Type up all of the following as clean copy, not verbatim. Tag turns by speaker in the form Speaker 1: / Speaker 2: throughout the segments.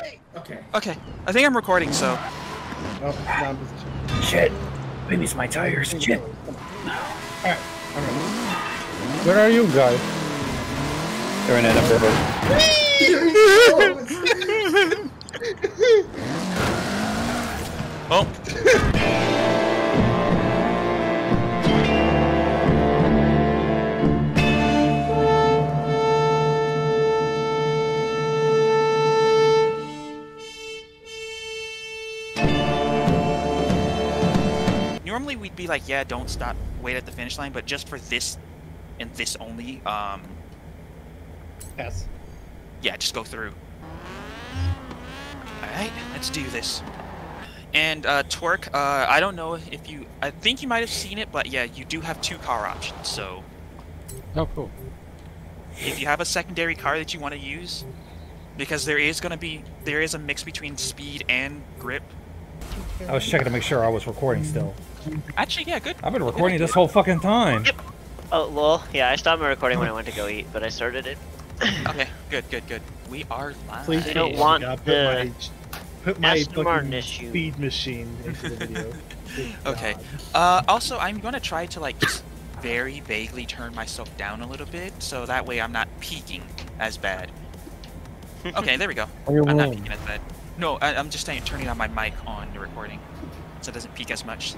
Speaker 1: Okay.
Speaker 2: Okay, I think I'm recording, so.
Speaker 1: Oh, down position.
Speaker 3: Shit. Maybe it's my tires. Shit.
Speaker 1: Alright.
Speaker 4: Where are you guys?
Speaker 3: They're in it.
Speaker 2: Oh. Normally we'd be like, yeah, don't stop, wait at the finish line, but just for this and this only,
Speaker 1: Yes.
Speaker 2: yeah, just go through. Alright, let's do this. And, Torque, I don't know if you, I think you might have seen it, but yeah, you do have 2 car options, so.
Speaker 4: Oh, cool.
Speaker 2: If you have a secondary car that you want to use, because there is a mix between speed and grip.
Speaker 3: I was checking to make sure I was recording still.
Speaker 2: Actually, yeah, good.
Speaker 3: I've been recording this whole fucking time.
Speaker 2: Yep.
Speaker 5: Oh, well, yeah, I stopped my recording when I went to go eat, but I started it.
Speaker 2: Okay, good. We are live.
Speaker 1: Please,
Speaker 5: I don't want the
Speaker 1: put my
Speaker 5: Aston Martin
Speaker 1: fucking
Speaker 5: issue.
Speaker 1: speed machine into the video.
Speaker 2: Okay. Also, I'm gonna try to like just very vaguely turn myself down a little bit, so that way I'm not peaking as bad. Okay, there we go. I'm not peaking as bad. No, I'm just turning on my mic on the recording, so it doesn't peak as much.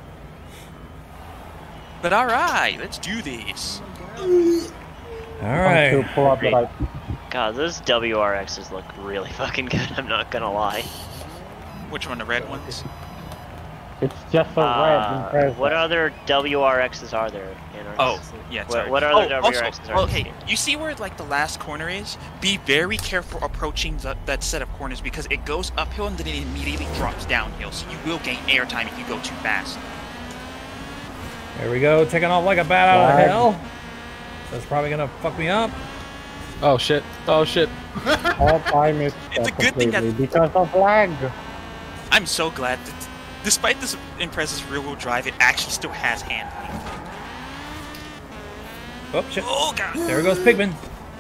Speaker 2: But all right, let's do this.
Speaker 3: All right.
Speaker 5: God, those WRXs look really fucking good, I'm not gonna lie.
Speaker 2: Which one, the red ones?
Speaker 4: It's just a red.
Speaker 5: What other WRXs are there in our
Speaker 2: Oh, yeah, sorry.
Speaker 5: What other WRXs
Speaker 2: also,
Speaker 5: are there?
Speaker 2: okay, you see where like the last corner is? Be very careful approaching that set of corners because it goes uphill and then it immediately drops downhill, so you will gain airtime if you go too fast.
Speaker 3: There we go, taking off like a bat out of hell. That's probably gonna fuck me up.
Speaker 4: Oh shit. Oh shit.
Speaker 1: All time is
Speaker 2: It's a good thing that
Speaker 1: because of lag.
Speaker 2: I'm so glad that despite this Impreza's rear-wheel drive, it actually still has handling.
Speaker 3: Oh shit.
Speaker 2: Oh god.
Speaker 3: There goes Pigman.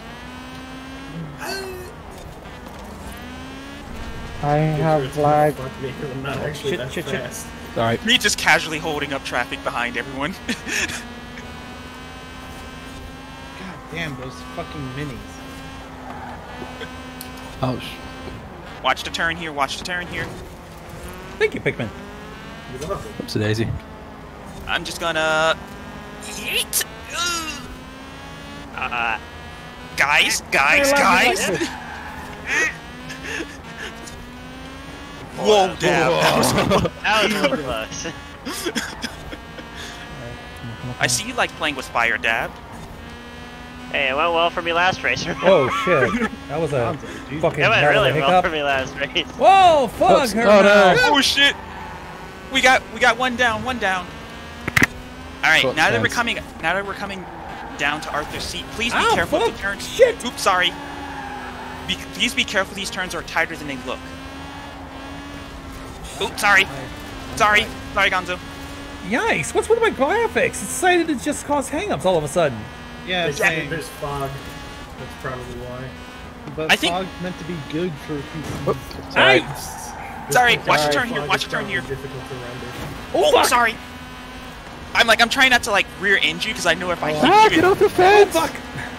Speaker 1: I have lag.
Speaker 3: Shit.
Speaker 4: Alright.
Speaker 2: Me just casually holding up traffic behind everyone.
Speaker 1: God damn, those fucking minis.
Speaker 4: Oh
Speaker 2: Watch the turn here, watch the turn here.
Speaker 3: Thank you, Pigman.
Speaker 4: Oops, a daisy.
Speaker 2: I'm just gonna... Yeet! Guys! Whoa, damn.
Speaker 5: That was really close.
Speaker 2: I see you like playing with fire, Dab.
Speaker 5: Hey, it went well for me last race.
Speaker 3: Oh shit. That was a fucking
Speaker 5: It went really well
Speaker 3: hiccup.
Speaker 5: for me last race.
Speaker 3: Whoa, fuck
Speaker 4: Oops.
Speaker 3: her.
Speaker 4: Oh, no.
Speaker 2: Oh shit! We got one down. All right,
Speaker 4: Short
Speaker 2: now that we're
Speaker 4: stance.
Speaker 2: coming down to Arthur's seat, please be
Speaker 3: Ow,
Speaker 2: careful
Speaker 3: fuck.
Speaker 2: of the turns.
Speaker 3: Shit.
Speaker 2: Oops, sorry. Please be careful. These turns are tighter than they look. Oops, sorry, Gonzo.
Speaker 3: Yikes, what's with my graphics? It decided to just cause hangups all of a sudden.
Speaker 1: Yeah, same.
Speaker 6: There's fog. That's probably why.
Speaker 1: But
Speaker 2: I think-
Speaker 1: fog's meant to be good for people.
Speaker 3: Hey!
Speaker 2: Sorry, watch the
Speaker 6: Fog
Speaker 2: turn here,
Speaker 6: is
Speaker 2: watch the turn
Speaker 6: probably
Speaker 2: here.
Speaker 6: Difficult to render.
Speaker 2: Oh,
Speaker 3: fuck.
Speaker 2: sorry. I'm trying not to like rear end you because I know if I hit you,
Speaker 4: Get off the fence!
Speaker 3: Fuck!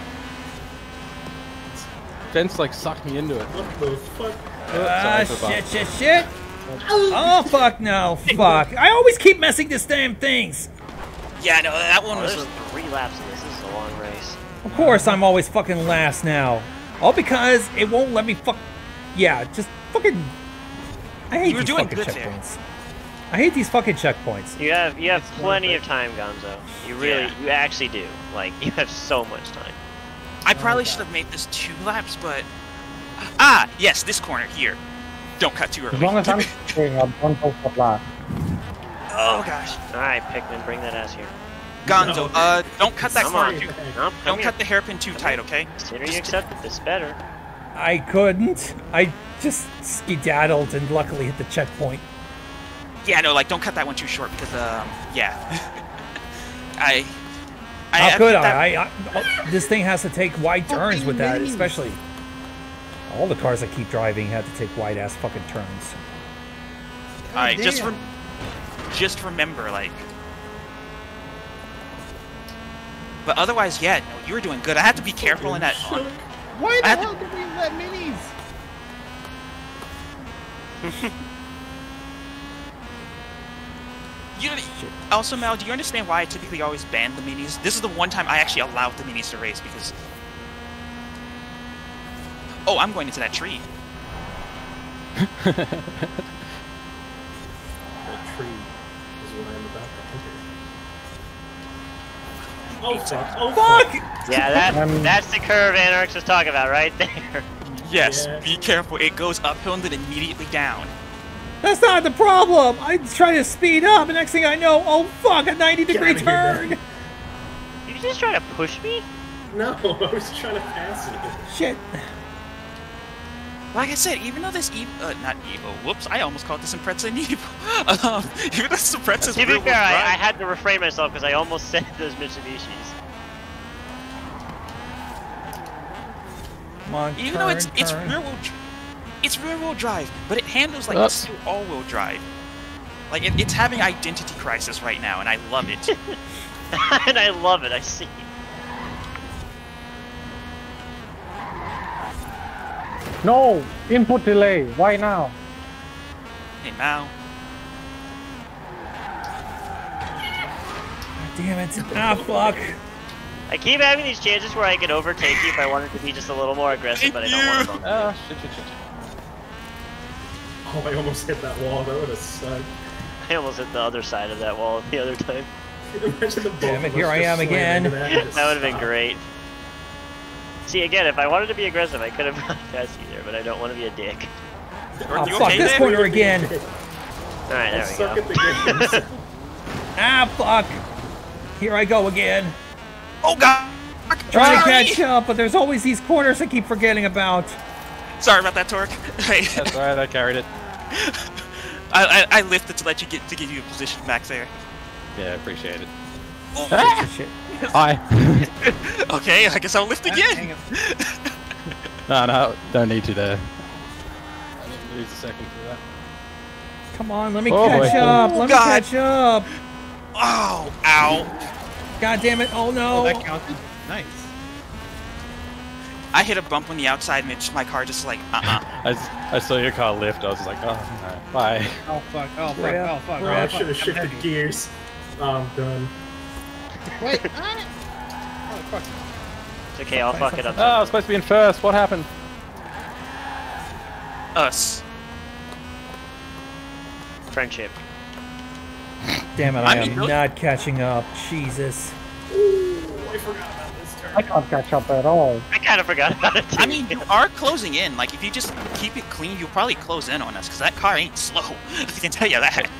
Speaker 4: Fence like sucked me into it.
Speaker 6: What the fuck?
Speaker 3: Shit. Oh, fuck no, fuck. I always keep messing this damn things.
Speaker 2: Yeah, no, that one was.
Speaker 5: There's 3 laps of this. This is a long race.
Speaker 3: Of course I'm always fucking last now. All because it won't let me fuck... Yeah, just fucking... I hate
Speaker 2: You were
Speaker 3: these
Speaker 2: doing
Speaker 3: fucking
Speaker 2: good there.
Speaker 3: checkpoints. I hate these fucking checkpoints.
Speaker 5: You have plenty of time, Gonzo. You really,
Speaker 2: Yeah.
Speaker 5: you actually do. Like, you have so much time.
Speaker 2: I probably should have made this 2 laps, but ah, yes, this corner here. Don't cut too early.
Speaker 1: As long as I'm saying I'm one post of lag.
Speaker 2: Oh gosh,
Speaker 5: All right, Pikmin, bring that ass here.
Speaker 2: Gonzo, don't cut that
Speaker 5: Come
Speaker 2: corner
Speaker 5: on.
Speaker 2: too.
Speaker 5: No, come
Speaker 2: Don't
Speaker 5: here.
Speaker 2: cut the hairpin too tight, okay?
Speaker 5: Considering you accepted this better.
Speaker 3: I couldn't. I just skedaddled and luckily hit the checkpoint.
Speaker 2: Yeah, no, like don't cut that one too short because yeah.
Speaker 3: How could I? This thing has to take wide turns with that, especially. All the cars that keep driving had to take wide-ass fucking turns.
Speaker 2: Alright,
Speaker 1: damn.
Speaker 2: just remember, like... But otherwise, yeah, no, you were doing good. I had to be careful in that...
Speaker 1: Why the
Speaker 2: I had
Speaker 1: hell did we let minis?
Speaker 2: Also, Mel, do you understand why I typically always ban the minis? This is the one time I actually allowed the minis to race, because... Oh, I'm going into that tree.
Speaker 6: That tree is what I'm about to enter. Oh fuck! Oh fuck!
Speaker 5: Yeah, that's the curve Anarchs was talking about right there.
Speaker 2: Yes,
Speaker 6: Yeah.
Speaker 2: be careful. It goes uphill and then immediately down.
Speaker 3: That's not the problem! I'm trying to speed up, and next thing I know, oh fuck, a 90-degree
Speaker 6: Get outta here,
Speaker 3: turn!
Speaker 6: man.
Speaker 5: You just trying to push me?
Speaker 6: No, I was trying to pass you.
Speaker 3: Shit.
Speaker 2: Like I said, even though this not Evo, whoops, I almost called this Impreza an Evo. Even though this Impreza's
Speaker 5: To be
Speaker 2: real-world
Speaker 5: fair, I
Speaker 2: drive-
Speaker 5: had to refrain myself because I almost said those Mitsubishis.
Speaker 3: Come on,
Speaker 2: Even
Speaker 3: turn,
Speaker 2: though it's
Speaker 3: turn.
Speaker 2: rear-wheel drive, but it handles like it's still all-wheel drive. Like it's having identity crisis right now, and I love it.
Speaker 5: And I love it, I see.
Speaker 7: No! Input delay! Why now?
Speaker 2: Hey Mao,
Speaker 3: Damn it. Ah, fuck.
Speaker 5: I keep having these chances where I can overtake you if I wanted to be just a little more aggressive, but I don't want to bump you.
Speaker 4: Ah, shit.
Speaker 6: Oh, I almost hit that wall. That would have sucked.
Speaker 5: I almost hit the other side of that wall the other time.
Speaker 6: Imagine the both
Speaker 3: Damn it,
Speaker 6: of us
Speaker 3: here I
Speaker 6: just
Speaker 3: am
Speaker 6: slam
Speaker 3: again.
Speaker 6: into that and just
Speaker 5: That would have been
Speaker 6: stop.
Speaker 5: great. See, again, if I wanted to be aggressive, I could have gone past you there, but I don't want to be a dick.
Speaker 3: Oh,
Speaker 2: you
Speaker 3: fuck,
Speaker 2: okay
Speaker 3: this
Speaker 2: there?
Speaker 3: corner again.
Speaker 5: Alright,
Speaker 6: I
Speaker 5: there
Speaker 6: suck
Speaker 5: we
Speaker 6: at
Speaker 5: go.
Speaker 6: the games.
Speaker 3: Ah, fuck. Here I go again.
Speaker 2: oh god,
Speaker 3: Trying to
Speaker 2: Sorry!
Speaker 3: catch up, but there's always these corners I keep forgetting about.
Speaker 2: Sorry about that, Torque. Hey,
Speaker 4: That's alright, I carried it.
Speaker 2: I lifted to let you to give you a position back there.
Speaker 4: Yeah, I appreciate it.
Speaker 3: Shit.
Speaker 4: Hi.
Speaker 2: Okay, I guess I'll lift
Speaker 1: Dang
Speaker 2: again.
Speaker 1: it.
Speaker 4: No, don't need you there. I didn't lose a second for that.
Speaker 3: Come on, let me
Speaker 4: Oh,
Speaker 3: catch
Speaker 4: boy.
Speaker 3: up.
Speaker 2: Oh,
Speaker 3: Let
Speaker 2: God.
Speaker 3: me catch up.
Speaker 2: Oh, ow.
Speaker 3: God damn it. Oh,
Speaker 1: Oh,
Speaker 3: no.
Speaker 1: that counted? Nice.
Speaker 2: I hit a bump on the outside and my car just like,
Speaker 4: I saw your car lift, I was just like, oh, no, bye.
Speaker 1: Oh fuck, oh fuck,
Speaker 3: Rip.
Speaker 1: oh fuck.
Speaker 6: Oh,
Speaker 1: oh,
Speaker 6: I
Speaker 1: fuck.
Speaker 6: should have
Speaker 1: I'm
Speaker 6: shifted
Speaker 1: heavy.
Speaker 6: gears. Oh, I'm done.
Speaker 1: Wait, oh fuck.
Speaker 5: It's okay, I'll fuck it up.
Speaker 4: Oh, I was supposed to be in first, what happened?
Speaker 2: us.
Speaker 5: Friendship.
Speaker 3: Damn it,
Speaker 2: I
Speaker 3: I
Speaker 2: mean,
Speaker 3: am
Speaker 2: really-
Speaker 3: not catching up. Jesus.
Speaker 6: Ooh, I forgot about this turn.
Speaker 7: I can't catch up at all.
Speaker 5: I kind of forgot about it too.
Speaker 2: I mean, you are closing in. Like, if you just keep it clean, you'll probably close in on us, because that car ain't slow. I can tell you that.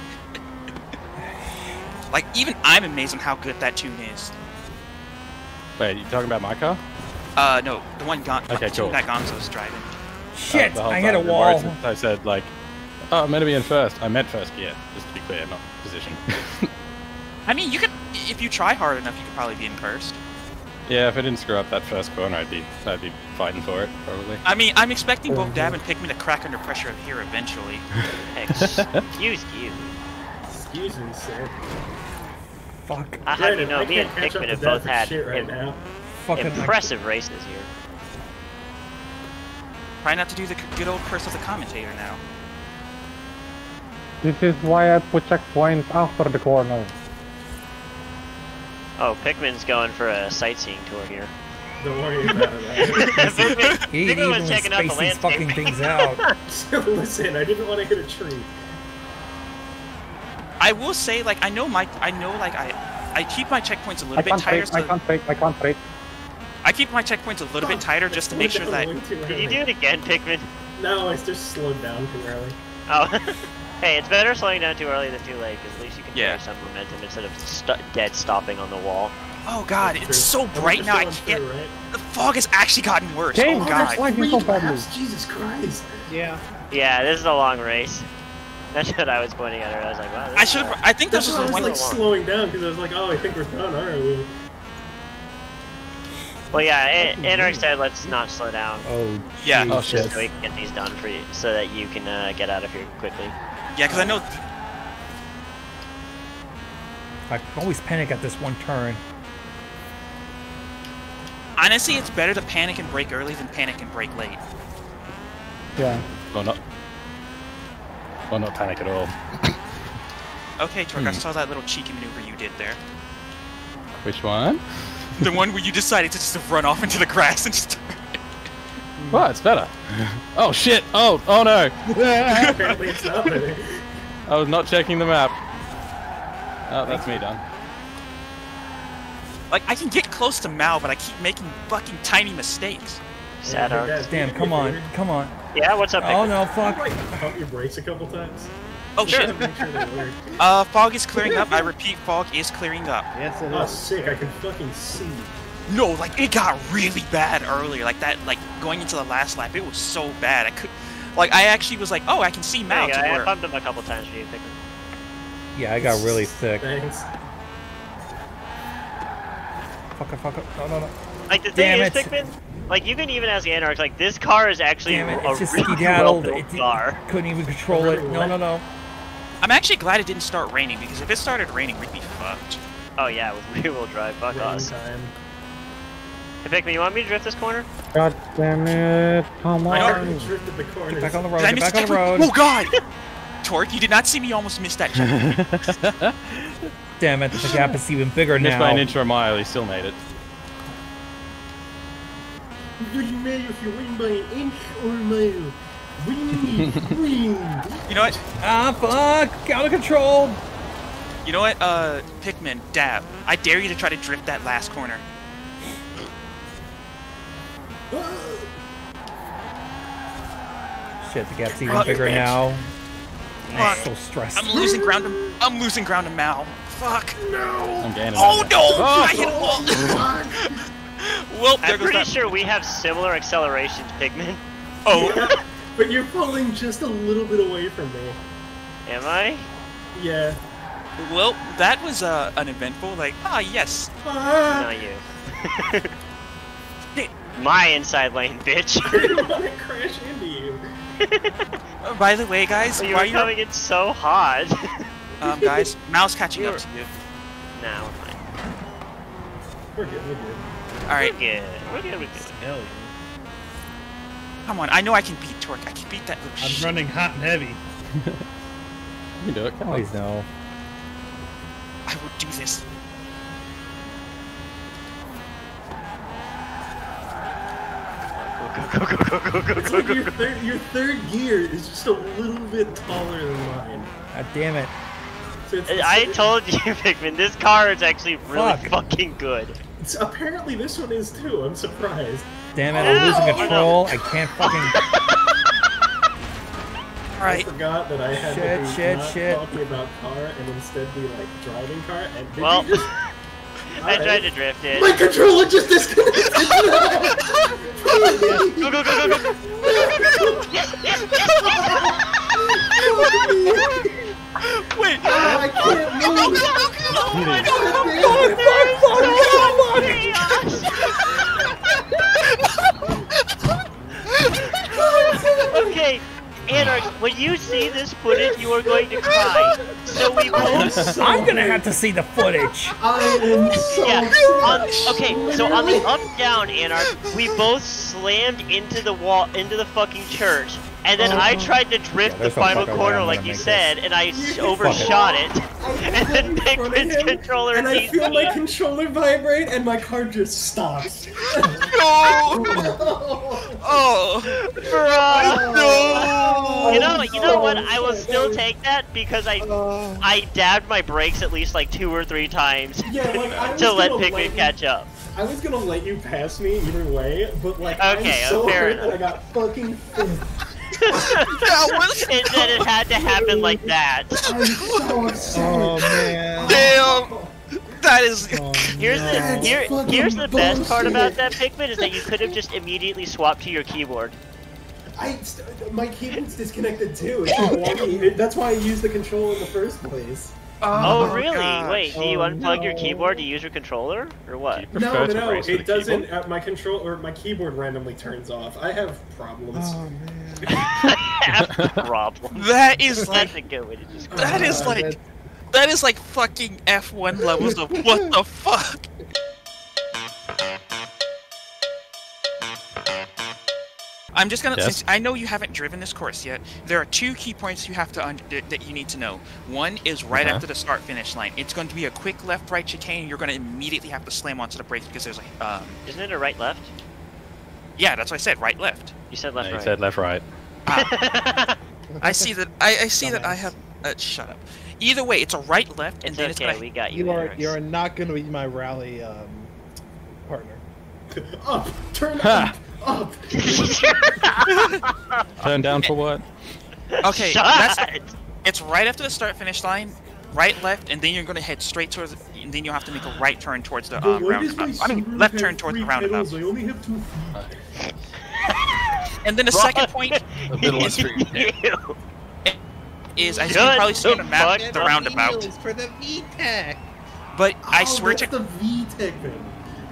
Speaker 2: Like, even I'm amazed on how good that tune is.
Speaker 4: Wait, you talking about my car?
Speaker 2: No, the one
Speaker 4: Okay, cool.
Speaker 2: that Gonzo's driving.
Speaker 3: Shit,
Speaker 4: The whole
Speaker 3: I hit a
Speaker 4: time, the
Speaker 3: wall.
Speaker 4: words I said, like, oh, I'm meant to be in first. I meant first gear, just to be clear, not position.
Speaker 2: I mean, you could, if you try hard enough, you could probably be in first.
Speaker 4: Yeah, if I didn't screw up that first corner, I'd be fighting for it, probably.
Speaker 2: I mean, I'm expecting both Dab and Pikmin to crack under pressure here eventually.
Speaker 5: Excuse you.
Speaker 6: Excuse me, sir.
Speaker 3: Fuck.
Speaker 5: I have you
Speaker 6: Granted,
Speaker 5: know,
Speaker 6: I
Speaker 5: me and
Speaker 6: can't catch up
Speaker 5: Pikmin
Speaker 6: to
Speaker 5: have
Speaker 6: that
Speaker 5: both
Speaker 6: for
Speaker 5: had
Speaker 6: shit right now.
Speaker 3: Fucking
Speaker 5: impressive races here.
Speaker 2: Try not to do the good old curse of the commentator now.
Speaker 7: This is why I put checkpoints after the corner.
Speaker 5: Oh, Pikmin's going for a sightseeing tour here.
Speaker 6: Don't worry about it.
Speaker 5: Pikmin,
Speaker 3: He ain't
Speaker 5: Pikmin
Speaker 3: even
Speaker 5: was checking out the
Speaker 3: space these
Speaker 5: landscape.
Speaker 3: fucking things out.
Speaker 6: Listen, I didn't want to hit a tree.
Speaker 2: I will say, like, I keep my checkpoints a little
Speaker 7: I
Speaker 2: bit
Speaker 7: can't
Speaker 2: tighter.
Speaker 7: brake, I can't brake, I can't brake.
Speaker 2: I keep my checkpoints a little bit tighter just to make sure that.
Speaker 5: Did you do it again, Pikmin?
Speaker 6: No, I just slowed down too early.
Speaker 5: Oh. Hey, it's better slowing down too early than too late, because at least you can
Speaker 2: Yeah.
Speaker 5: carry some momentum instead of dead stopping on the wall.
Speaker 2: Oh god,
Speaker 6: That's
Speaker 2: it's
Speaker 6: true.
Speaker 2: so bright now. I
Speaker 6: Just
Speaker 2: can't.
Speaker 6: going through, right?
Speaker 2: The fog has actually gotten worse.
Speaker 7: James,
Speaker 2: Oh
Speaker 7: that's
Speaker 2: god.
Speaker 7: why you so badly.
Speaker 6: Jesus Christ.
Speaker 1: Yeah.
Speaker 5: Yeah, this is a long race. That's what I was pointing at her. I was like, wow. This
Speaker 2: I
Speaker 5: is
Speaker 2: should.
Speaker 5: long.
Speaker 2: I think this
Speaker 6: That's
Speaker 2: was
Speaker 6: why I
Speaker 2: the
Speaker 6: was
Speaker 2: one.
Speaker 6: like slowing down because I was like, oh, I think we're done, aren't we?
Speaker 5: Well, yeah, Anarch said let's not slow down.
Speaker 3: Oh,
Speaker 2: Yeah.
Speaker 3: Jesus.
Speaker 4: Oh, shit.
Speaker 5: So we can get these done for you, so that you can get out of here quickly.
Speaker 2: Yeah, because I know.
Speaker 3: I always panic at this one turn.
Speaker 2: Honestly, it's better to panic and brake early than panic and brake late.
Speaker 7: Yeah.
Speaker 4: Well, not panic at all.
Speaker 2: Okay, Torque, I saw that little cheeky maneuver you did there.
Speaker 4: Which one?
Speaker 2: The one where you decided to just run off into the grass and just...
Speaker 4: Well, it's better. Oh shit! Oh no!
Speaker 6: Apparently it's not better.
Speaker 4: I was not checking the map. Oh, that's me done.
Speaker 2: Like, I can get close to Mal, but I keep making fucking tiny mistakes.
Speaker 5: Sad art.
Speaker 3: Damn, come on, come on.
Speaker 5: Yeah, what's up,
Speaker 3: Oh
Speaker 5: Nick?
Speaker 3: no, fuck.
Speaker 6: Like, pump your brakes a couple times.
Speaker 2: Oh shit.
Speaker 6: Make sure they work.
Speaker 2: Fog is clearing up. I repeat, fog is clearing up.
Speaker 1: Yes, it
Speaker 6: Oh,
Speaker 1: is.
Speaker 6: sick! I can fucking see.
Speaker 2: No, like, it got really bad earlier. Like, that, like, going into the last lap, it was so bad. I could... Like, I actually was like, oh, I can see Mal
Speaker 5: There
Speaker 2: to
Speaker 5: you go, I
Speaker 2: where...
Speaker 5: pumped him a couple times for you, Pickman.
Speaker 3: Yeah, I got really sick.
Speaker 6: Thanks.
Speaker 3: Fuck up. No.
Speaker 5: Like, the
Speaker 3: Damn
Speaker 5: thing is,
Speaker 3: it.
Speaker 5: Pickman, like, you can even ask Anarch, like, this car is actually
Speaker 3: Damn it,
Speaker 5: a
Speaker 3: it just
Speaker 5: really
Speaker 3: skedaddled.
Speaker 5: well-built car.
Speaker 3: Couldn't even control it. No.
Speaker 2: I'm actually glad it didn't start raining, because if it started raining, we'd be fucked.
Speaker 5: Oh, yeah, with rear-wheel drive, fuck
Speaker 6: Wrong
Speaker 5: us.
Speaker 6: time.
Speaker 5: Hey, Pickman, you want me to drift this corner?
Speaker 7: God damn it. Come
Speaker 2: I know.
Speaker 6: I
Speaker 7: on.
Speaker 6: already drifted the corners.
Speaker 3: Get back on the road.
Speaker 2: Did I
Speaker 3: Get
Speaker 2: miss
Speaker 3: back on the
Speaker 2: checkpoint?
Speaker 3: road.
Speaker 2: Oh god! Torque, you did not see me almost miss that checkpoint.
Speaker 3: Damn it, the gap is even bigger
Speaker 4: Missed by an
Speaker 3: now.
Speaker 4: inch or a mile, he still made it.
Speaker 6: It doesn't matter if you win by an inch or a mile. Win.
Speaker 2: You know what?
Speaker 3: Ah, fuck! Out of control!
Speaker 2: You know what, Pikmin, Dab, I dare you to try to drift that last corner.
Speaker 3: Shit, the gap's even
Speaker 2: Fuck,
Speaker 3: bigger
Speaker 2: bitch.
Speaker 3: now. I'm
Speaker 2: Fuck.
Speaker 3: so stressed.
Speaker 2: I'm losing ground to Mal. Fuck.
Speaker 4: I'm gaining.
Speaker 2: Oh
Speaker 4: on
Speaker 2: no!
Speaker 4: it. Oh,
Speaker 2: I hit a wall. Well, there
Speaker 5: I'm
Speaker 2: goes
Speaker 5: pretty
Speaker 2: that.
Speaker 5: sure we have similar accelerations, Pickman.
Speaker 2: Oh.
Speaker 6: But you're falling just a little bit away from me.
Speaker 5: Am I?
Speaker 6: Yeah.
Speaker 2: Well, that was uneventful. Like, yes.
Speaker 5: Not you. My inside lane, bitch.
Speaker 6: I didn't want to crash into you.
Speaker 2: By the way, guys,
Speaker 5: You
Speaker 2: while
Speaker 5: were
Speaker 2: you're
Speaker 5: coming in so hot.
Speaker 2: guys, Mal's catching up to you.
Speaker 5: Nah, we're fine.
Speaker 6: We're good.
Speaker 2: All right,
Speaker 5: We're good.
Speaker 1: Hell yeah.
Speaker 2: come on. I know I can beat Torque. I can beat that little
Speaker 1: I'm
Speaker 2: shit.
Speaker 1: running hot and heavy.
Speaker 4: You can do it. Come on.
Speaker 3: Always know.
Speaker 2: I will do this.
Speaker 6: It's like your third gear is just a little bit taller than mine.
Speaker 3: God damn it.
Speaker 6: So it's,
Speaker 5: I told you, Pikmin, this car is actually really
Speaker 3: Fuck.
Speaker 5: fucking good.
Speaker 6: apparently this one is too. I'm surprised.
Speaker 3: Damn it, I'm losing
Speaker 5: Ow!
Speaker 3: control. I can't fucking...
Speaker 6: I
Speaker 2: Right.
Speaker 6: forgot that I had
Speaker 3: Shit,
Speaker 6: to be
Speaker 3: shit,
Speaker 6: not
Speaker 3: shit.
Speaker 6: talking about car and instead be like driving car. And did
Speaker 5: Well,
Speaker 6: you just...
Speaker 5: I tried to drift it.
Speaker 6: My controller just disconnected.
Speaker 5: Go, go, go, go, go! Yes, yes,
Speaker 2: Wait.
Speaker 6: I can't move.
Speaker 5: Okay, Anarch, when you see this footage, you are going to cry. So we both...
Speaker 3: I'm gonna have to see the footage.
Speaker 6: I am so
Speaker 5: Yeah, okay, so on the up-down, Anarch, we both slammed into the wall, into the fucking church. And then I tried to drift the
Speaker 3: there's no
Speaker 5: final
Speaker 3: fucking way
Speaker 5: corner
Speaker 3: I'm
Speaker 5: like
Speaker 3: gonna
Speaker 5: you
Speaker 3: make
Speaker 5: said, and I overshot it. And then Pikmin's controller
Speaker 6: and I feel my
Speaker 5: DC.
Speaker 6: controller vibrate and my car just stops.
Speaker 2: No. Oh.
Speaker 5: No! You know what? I will still take that because I dabbed my brakes at least like 2 or 3 times
Speaker 6: Yeah, like, I was
Speaker 5: to let
Speaker 6: gonna
Speaker 5: Pikmin catch up.
Speaker 6: I was gonna let you pass me either way, but like
Speaker 5: Okay,
Speaker 6: I'm so
Speaker 5: fair
Speaker 6: hurt
Speaker 5: enough.
Speaker 6: that I got fucking fifth.
Speaker 5: And then it had to happen like that.
Speaker 6: I'm so upset.
Speaker 1: Oh man.
Speaker 2: Damn. That is.
Speaker 5: Here's
Speaker 6: That's
Speaker 5: here's the
Speaker 6: fucking
Speaker 5: best part about
Speaker 6: bullshit.
Speaker 5: that, Pikmin, is that you could have just immediately swapped to your keyboard.
Speaker 6: My keyboard's disconnected too. It's not walking. That's why I used the controller in the first place.
Speaker 5: Oh, really?
Speaker 2: gosh.
Speaker 5: Wait, do you unplug your
Speaker 6: no.
Speaker 5: keyboard to use your controller, or what?
Speaker 6: No, it doesn't. My control or my keyboard randomly turns off. I have problems.
Speaker 1: Oh man.
Speaker 5: Problem.
Speaker 2: That is
Speaker 5: That's a
Speaker 2: like
Speaker 5: good way to describe
Speaker 2: that is like that is like fucking F1 levels of what the fuck. I'm just gonna.
Speaker 4: Yes?
Speaker 2: Since I know you haven't driven this course yet, there are 2 key points you have to that you need to know. One is right after the start-finish line. It's going to be a quick left-right chicane. You're going to immediately have to slam onto the brakes because there's like
Speaker 5: Isn't it a right-left?
Speaker 2: Yeah, that's what I said. Right-left.
Speaker 5: You said
Speaker 4: No,
Speaker 5: left-right.
Speaker 4: you said left-right.
Speaker 2: I see that. I see that I have. Shut up. Either way, it's a right-left, and
Speaker 5: It's
Speaker 2: then
Speaker 5: okay,
Speaker 2: it's gonna.
Speaker 5: we got you.
Speaker 1: You are not going to be my rally partner.
Speaker 6: Up, turn
Speaker 4: Ha!
Speaker 6: up.
Speaker 4: Turn down for what?
Speaker 2: Okay,
Speaker 5: Shut!
Speaker 2: it's right after the start-finish line. Right, left, and then you're going to head straight towards. And then you'll have to make a right turn towards the roundabout. I mean, left turn towards the roundabout.
Speaker 6: I only have 2 feet.
Speaker 2: And then the second point
Speaker 4: A little
Speaker 2: is,
Speaker 5: You.
Speaker 2: is as you can probably see on the map,
Speaker 5: Shut
Speaker 2: the
Speaker 5: the
Speaker 2: roundabout.
Speaker 1: Wheels for the VTEC.
Speaker 2: But I swear
Speaker 6: that's
Speaker 2: to.
Speaker 6: the VTEC thing.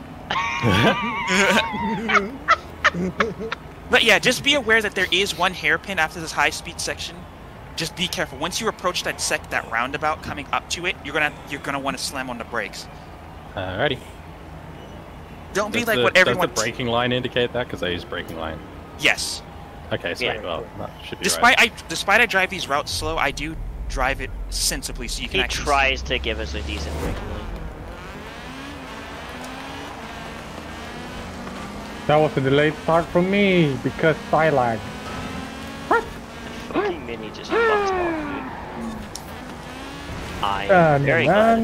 Speaker 2: But yeah, just be aware that there is one hairpin after this high-speed section. Just be careful. Once you approach that roundabout coming up to it, you're gonna want to slam on the brakes.
Speaker 4: Alrighty.
Speaker 2: Don't be
Speaker 4: Does
Speaker 2: like
Speaker 4: the,
Speaker 2: what everyone.
Speaker 4: Does the braking line indicate that? Because I use braking line.
Speaker 2: Yes.
Speaker 4: Okay, so
Speaker 5: Yeah.
Speaker 4: well, that should be right.
Speaker 2: Despite I drive these routes slow, I do drive it sensibly, so you can
Speaker 5: He
Speaker 2: actually.
Speaker 5: tries to give us a decent braking line.
Speaker 7: That was a delayed start from me because I lagged.
Speaker 5: Fucking Mini just fucks off, dude. I am very glad.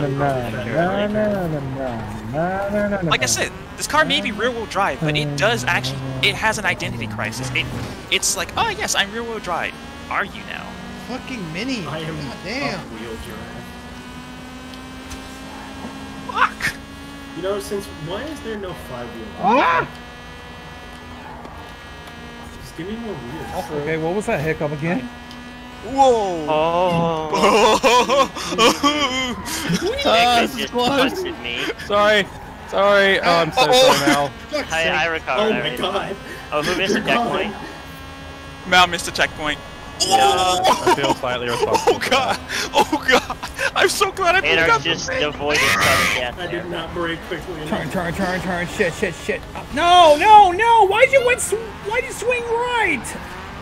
Speaker 2: Like I said, this car may be rear-wheel drive, but it does actually. It has an identity crisis. It's like, oh yes, I'm rear-wheel drive. Are you now?
Speaker 1: Fucking mini.
Speaker 6: I am
Speaker 1: God damn.
Speaker 6: wheel drive.
Speaker 2: Fuck.
Speaker 6: You know, why is there no 5-wheel?
Speaker 7: Ah!
Speaker 6: Just give me more wheels.
Speaker 3: Okay, what was that hiccup again?
Speaker 2: Whoa.
Speaker 5: Oh.
Speaker 4: Ah,
Speaker 5: Nick
Speaker 4: this is
Speaker 5: just
Speaker 4: close.
Speaker 5: busted me.
Speaker 4: Sorry. Sorry. Oh, I'm so sorry, Mal.
Speaker 5: I recovered.
Speaker 6: Oh
Speaker 5: I
Speaker 6: my
Speaker 5: recovered.
Speaker 6: god.
Speaker 5: Oh, who missed a checkpoint?
Speaker 2: Mal missed a checkpoint.
Speaker 4: I feel slightly responsible.
Speaker 2: Oh god! Oh god! I'm so glad I
Speaker 5: And
Speaker 2: picked
Speaker 5: are
Speaker 2: up
Speaker 5: just
Speaker 2: the brake.
Speaker 5: avoided sudden death
Speaker 6: I
Speaker 5: there.
Speaker 6: did not brake quickly enough.
Speaker 3: Turn. Shit. No! Why'd you swing right?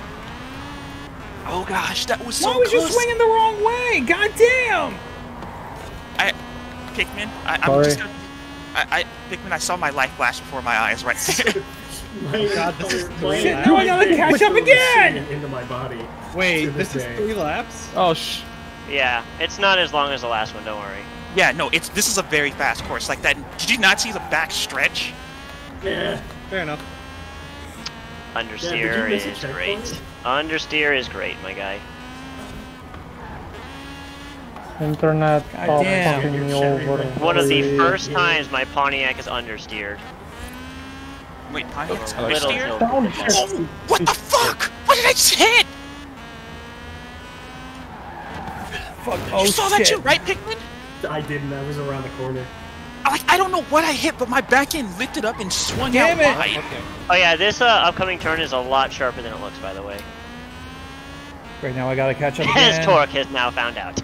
Speaker 2: Oh gosh, that was so
Speaker 3: Why was you
Speaker 2: close.
Speaker 3: swinging the wrong way? God damn!
Speaker 2: Pikmin, I'm
Speaker 7: Sorry.
Speaker 2: just gonna. Pikmin, I saw my life flash before my eyes right there.
Speaker 1: God, this is three
Speaker 3: Shit,
Speaker 1: laps.
Speaker 3: now I gotta catch up again!
Speaker 6: Into my body.
Speaker 1: Wait,
Speaker 6: to
Speaker 1: this is
Speaker 6: day.
Speaker 1: 3 laps?
Speaker 4: Oh,
Speaker 5: Yeah, it's not as long as the last one, don't worry.
Speaker 2: Yeah, no, this is a very fast course. Like that. Did you not see the back stretch?
Speaker 6: Yeah.
Speaker 1: Fair enough.
Speaker 5: Understeer
Speaker 6: did you miss a
Speaker 5: is
Speaker 6: checkpoint?
Speaker 5: great. Understeer is great, my guy.
Speaker 7: Internet,
Speaker 3: God
Speaker 7: stop
Speaker 3: damn.
Speaker 7: fucking me over.
Speaker 5: One of the
Speaker 7: please.
Speaker 5: first times my Pontiac is understeered.
Speaker 2: Wait, Pontiac's
Speaker 5: A little
Speaker 2: understeer?
Speaker 5: hill.
Speaker 7: Down
Speaker 2: Oh, what the fuck? What did I just hit?
Speaker 3: Fuck,
Speaker 2: You
Speaker 3: oh
Speaker 2: saw that
Speaker 3: shit.
Speaker 2: too, right, Pikmin?
Speaker 6: I didn't. I was around the corner.
Speaker 2: I don't know what I hit, but my back end lifted up and swung
Speaker 3: Damn
Speaker 2: out
Speaker 3: it.
Speaker 2: wide.
Speaker 1: Okay.
Speaker 5: Oh yeah, this upcoming turn is a lot sharper than it looks, by the way.
Speaker 3: Right now I gotta catch up
Speaker 5: As
Speaker 3: again.
Speaker 5: Torque has now found out.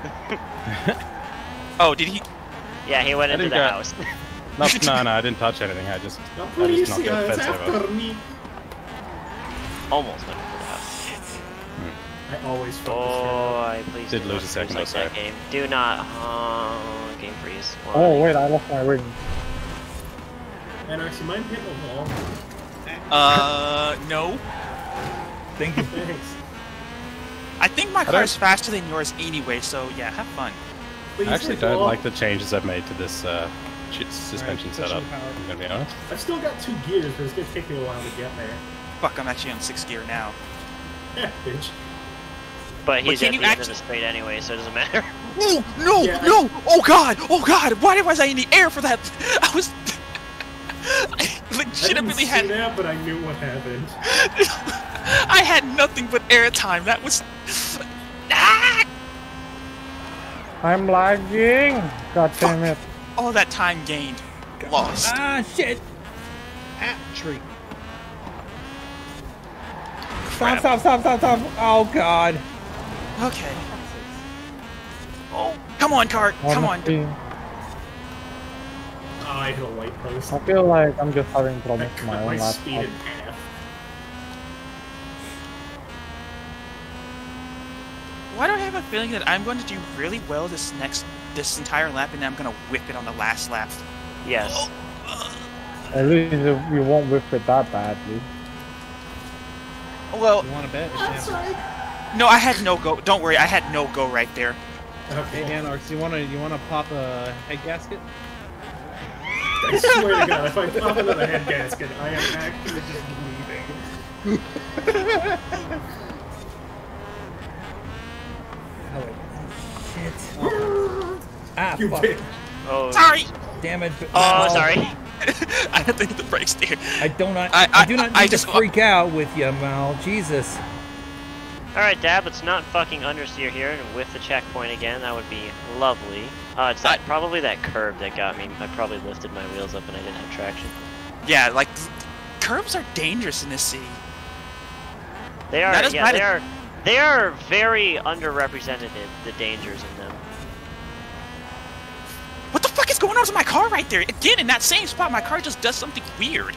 Speaker 2: Oh, did he?
Speaker 5: Yeah, he went
Speaker 4: I
Speaker 5: into
Speaker 4: think
Speaker 5: the
Speaker 4: I-
Speaker 5: house.
Speaker 4: no, I didn't touch anything. I just
Speaker 6: Now,
Speaker 4: knocked
Speaker 6: please,
Speaker 4: the
Speaker 6: it's
Speaker 4: fence over.
Speaker 6: after me.
Speaker 5: Almost went into the house.
Speaker 6: I always fuck
Speaker 5: Boy, please
Speaker 4: Did
Speaker 5: do
Speaker 4: lose
Speaker 5: not
Speaker 4: a second
Speaker 5: like
Speaker 4: or
Speaker 5: that
Speaker 4: so.
Speaker 5: game. Do not. Game freeze.
Speaker 7: Oh wait, I lost my ring.
Speaker 6: this guy. And actually, mine hit the wall.
Speaker 2: No.
Speaker 3: Thank you.
Speaker 6: Thanks.
Speaker 2: I think my car is faster than yours anyway, so yeah, have fun.
Speaker 6: Please
Speaker 4: I actually
Speaker 6: hit
Speaker 4: don't
Speaker 6: wall.
Speaker 4: like the changes I've made to this suspension
Speaker 1: Right,
Speaker 4: setup.
Speaker 1: suspension power.
Speaker 4: I'm gonna be honest.
Speaker 6: I've still got 2 gears, but it's gonna take me a while to get there.
Speaker 2: Fuck, I'm actually on 6th gear now.
Speaker 6: Bitch.
Speaker 5: But he's
Speaker 2: can
Speaker 5: at
Speaker 2: you
Speaker 5: the end of
Speaker 2: actually-
Speaker 5: the straight anyway, so it doesn't matter.
Speaker 2: No!
Speaker 6: Yeah,
Speaker 2: No! Oh god! Why was I in the air for that? I was... I
Speaker 6: I
Speaker 2: legitimately
Speaker 6: didn't see
Speaker 2: had...
Speaker 6: that, but I knew what happened.
Speaker 2: I had nothing but air time. That was... Ah!
Speaker 7: I'm lagging. God damn it.
Speaker 2: All that time gained. Lost.
Speaker 3: Ah, shit.
Speaker 1: At tree.
Speaker 3: Stop, stop, stop, stop, stop. Oh, God.
Speaker 2: Okay. Oh, come on, cart. Come on.
Speaker 7: Honestly,
Speaker 6: Oh, I hit a light post.
Speaker 7: I feel like I'm just having problems with my
Speaker 6: Cut
Speaker 7: own
Speaker 6: my speed
Speaker 7: laptop.
Speaker 6: in half.
Speaker 2: Why do I have a feeling that I'm going to do really well this entire lap, and then I'm going to whip it on the last lap?
Speaker 5: Yes.
Speaker 7: At least you won't whip it that badly.
Speaker 2: Well,
Speaker 1: You want to bet?
Speaker 2: no, I had no go. Don't worry, I had no go right there.
Speaker 1: Hey, Anarchs, you wanna pop a head gasket?
Speaker 6: I swear to God, if I pop another head gasket, I am actually just leaving.
Speaker 3: Shit. Ah,
Speaker 6: You
Speaker 3: fuck.
Speaker 6: bitch.
Speaker 5: Oh.
Speaker 2: Sorry.
Speaker 3: Damn it.
Speaker 5: Oh,
Speaker 3: No.
Speaker 5: sorry.
Speaker 2: I had to hit the brakes there.
Speaker 3: I do not
Speaker 2: I
Speaker 3: need
Speaker 2: just
Speaker 3: to freak out with you, Mal. Jesus.
Speaker 5: Alright, Dab, let's not fucking understeer here and whiff the checkpoint again. That would be lovely. It's that, probably that curb that got me. I probably lifted my wheels up and I didn't have traction.
Speaker 2: Yeah, like curbs are dangerous in this city.
Speaker 5: They are,
Speaker 2: Not as
Speaker 5: yeah,
Speaker 2: bad
Speaker 5: they are very underrepresented, the dangers in them.
Speaker 2: What the fuck is going on to my car right there? Again, in that same spot, my car just does something weird.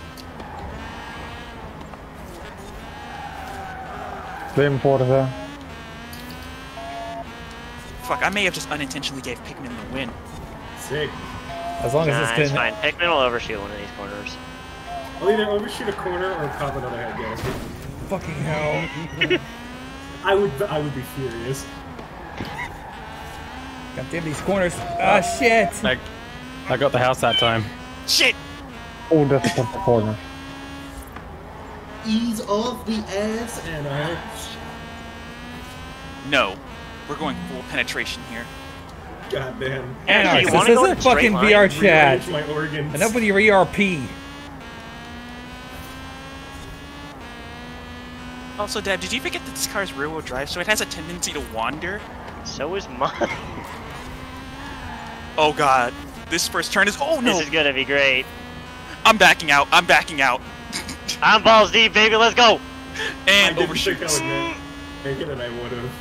Speaker 7: Blame Forza.
Speaker 2: Fuck, I may have just unintentionally gave Pikmin the win.
Speaker 6: Sick.
Speaker 3: As long as
Speaker 5: Nah,
Speaker 3: this
Speaker 5: it's
Speaker 3: can.
Speaker 5: fine. Pikmin will overshoot one of these corners.
Speaker 6: I'll either overshoot a corner or pop another head gasket.
Speaker 3: Fucking hell.
Speaker 6: I would be furious.
Speaker 3: God damn these corners. Ah, shit.
Speaker 4: I got the house that time.
Speaker 2: Shit!
Speaker 7: Oh, that's the corner.
Speaker 6: Ease off the ass and
Speaker 2: No. We're going full penetration here.
Speaker 6: goddamn.
Speaker 5: Actually, you
Speaker 3: Anarchs,
Speaker 5: wanna
Speaker 3: this
Speaker 5: go in
Speaker 3: isn't
Speaker 5: a straight
Speaker 3: fucking
Speaker 5: line?
Speaker 3: VR chat.
Speaker 6: Rearrange my organs.
Speaker 3: Enough with your ERP.
Speaker 2: Also, Deb, did you forget that this car is rear-wheel drive, so it has a tendency to wander?
Speaker 5: So is mine.
Speaker 2: Oh god. This first turn is... Oh no!
Speaker 5: This is gonna be great.
Speaker 2: I'm backing out. I'm backing out.
Speaker 5: I'm balls deep, baby. Let's go.
Speaker 2: And
Speaker 6: I didn't
Speaker 2: overshoot.
Speaker 6: think I would make it, and I would have.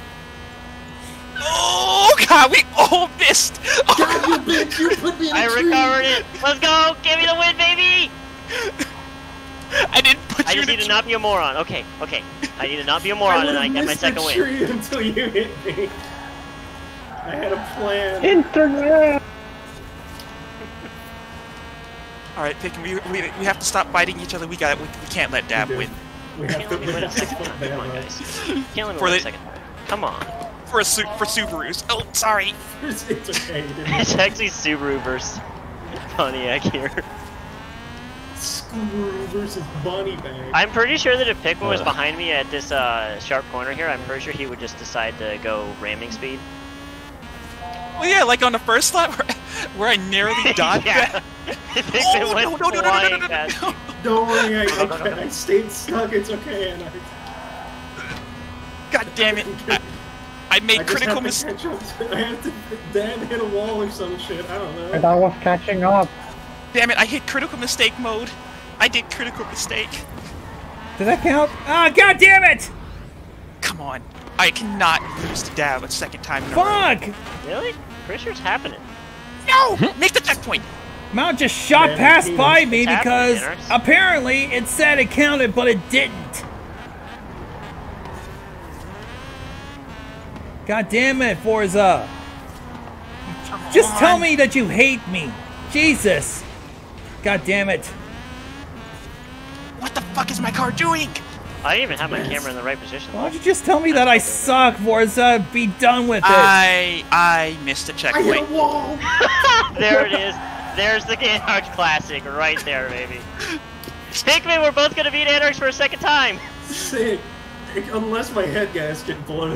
Speaker 2: Oh god, we all missed!
Speaker 6: God, you bitch! You put me in a
Speaker 5: I
Speaker 6: tree.
Speaker 5: recovered it. Let's go. Give me the win, baby.
Speaker 2: I didn't put
Speaker 5: I
Speaker 2: you
Speaker 5: just
Speaker 2: in
Speaker 5: need
Speaker 2: a
Speaker 5: to not be a moron. Okay, okay. I need to not be a moron, and I get my second win.
Speaker 6: Tree until you hit me. I had a plan.
Speaker 7: Internet!
Speaker 2: Alright, Pick, we have to stop fighting each other. We can't let Dab
Speaker 6: We do.
Speaker 2: win.
Speaker 6: We
Speaker 5: Can't
Speaker 6: have to
Speaker 5: let me win a second time. Come on, guys. Can't let me win a second time. Come on.
Speaker 2: For Subarus. Oh, sorry.
Speaker 6: It's okay. You didn't
Speaker 5: It's actually Subaru versus Pontiac here.
Speaker 6: Screw versus Bunny Bag.
Speaker 5: I'm pretty sure that if Pikmin was behind me at this sharp corner here, I'm pretty sure he would just decide to go ramming speed.
Speaker 2: Well, yeah, like on the first lap where I narrowly dodged
Speaker 5: Yeah.
Speaker 2: that.
Speaker 5: Pikmin went flying past you.
Speaker 6: Don't worry, I stayed stuck. It's okay, and
Speaker 2: God damn it. I made
Speaker 6: I just
Speaker 2: critical
Speaker 6: have to
Speaker 2: mistakes.
Speaker 6: catch up. I have to Dan hit a wall or some shit. I don't
Speaker 7: And
Speaker 6: know.
Speaker 7: I was catching up.
Speaker 2: Damn it, I hit critical mistake mode. I did critical mistake.
Speaker 3: Did that count? Ah, god damn it!
Speaker 2: Come on. I cannot lose to Dab a second time in a row.
Speaker 3: Fuck!
Speaker 5: Really? Pretty sure it's happening.
Speaker 2: No! Make the checkpoint!
Speaker 3: Mount just shot
Speaker 6: Man,
Speaker 3: past
Speaker 6: it's
Speaker 3: by me
Speaker 5: happening,
Speaker 3: because
Speaker 5: Anarchs.
Speaker 3: apparently it said it counted, but it didn't. God damn it, Forza. Just tell me that you hate me. Jesus. God damn it.
Speaker 2: What the fuck is my car doing?
Speaker 5: I didn't even have my camera in the right position.
Speaker 3: Why don't you just tell me that I suck, Forza? Be done with it.
Speaker 2: I missed a
Speaker 6: I hit a
Speaker 2: checkpoint.
Speaker 6: wall.
Speaker 5: There it is. There's the Anarch Classic right there, baby. Pikmin, we're both gonna beat Anarchs for a second time.
Speaker 6: Sick. Unless my head gasket blows.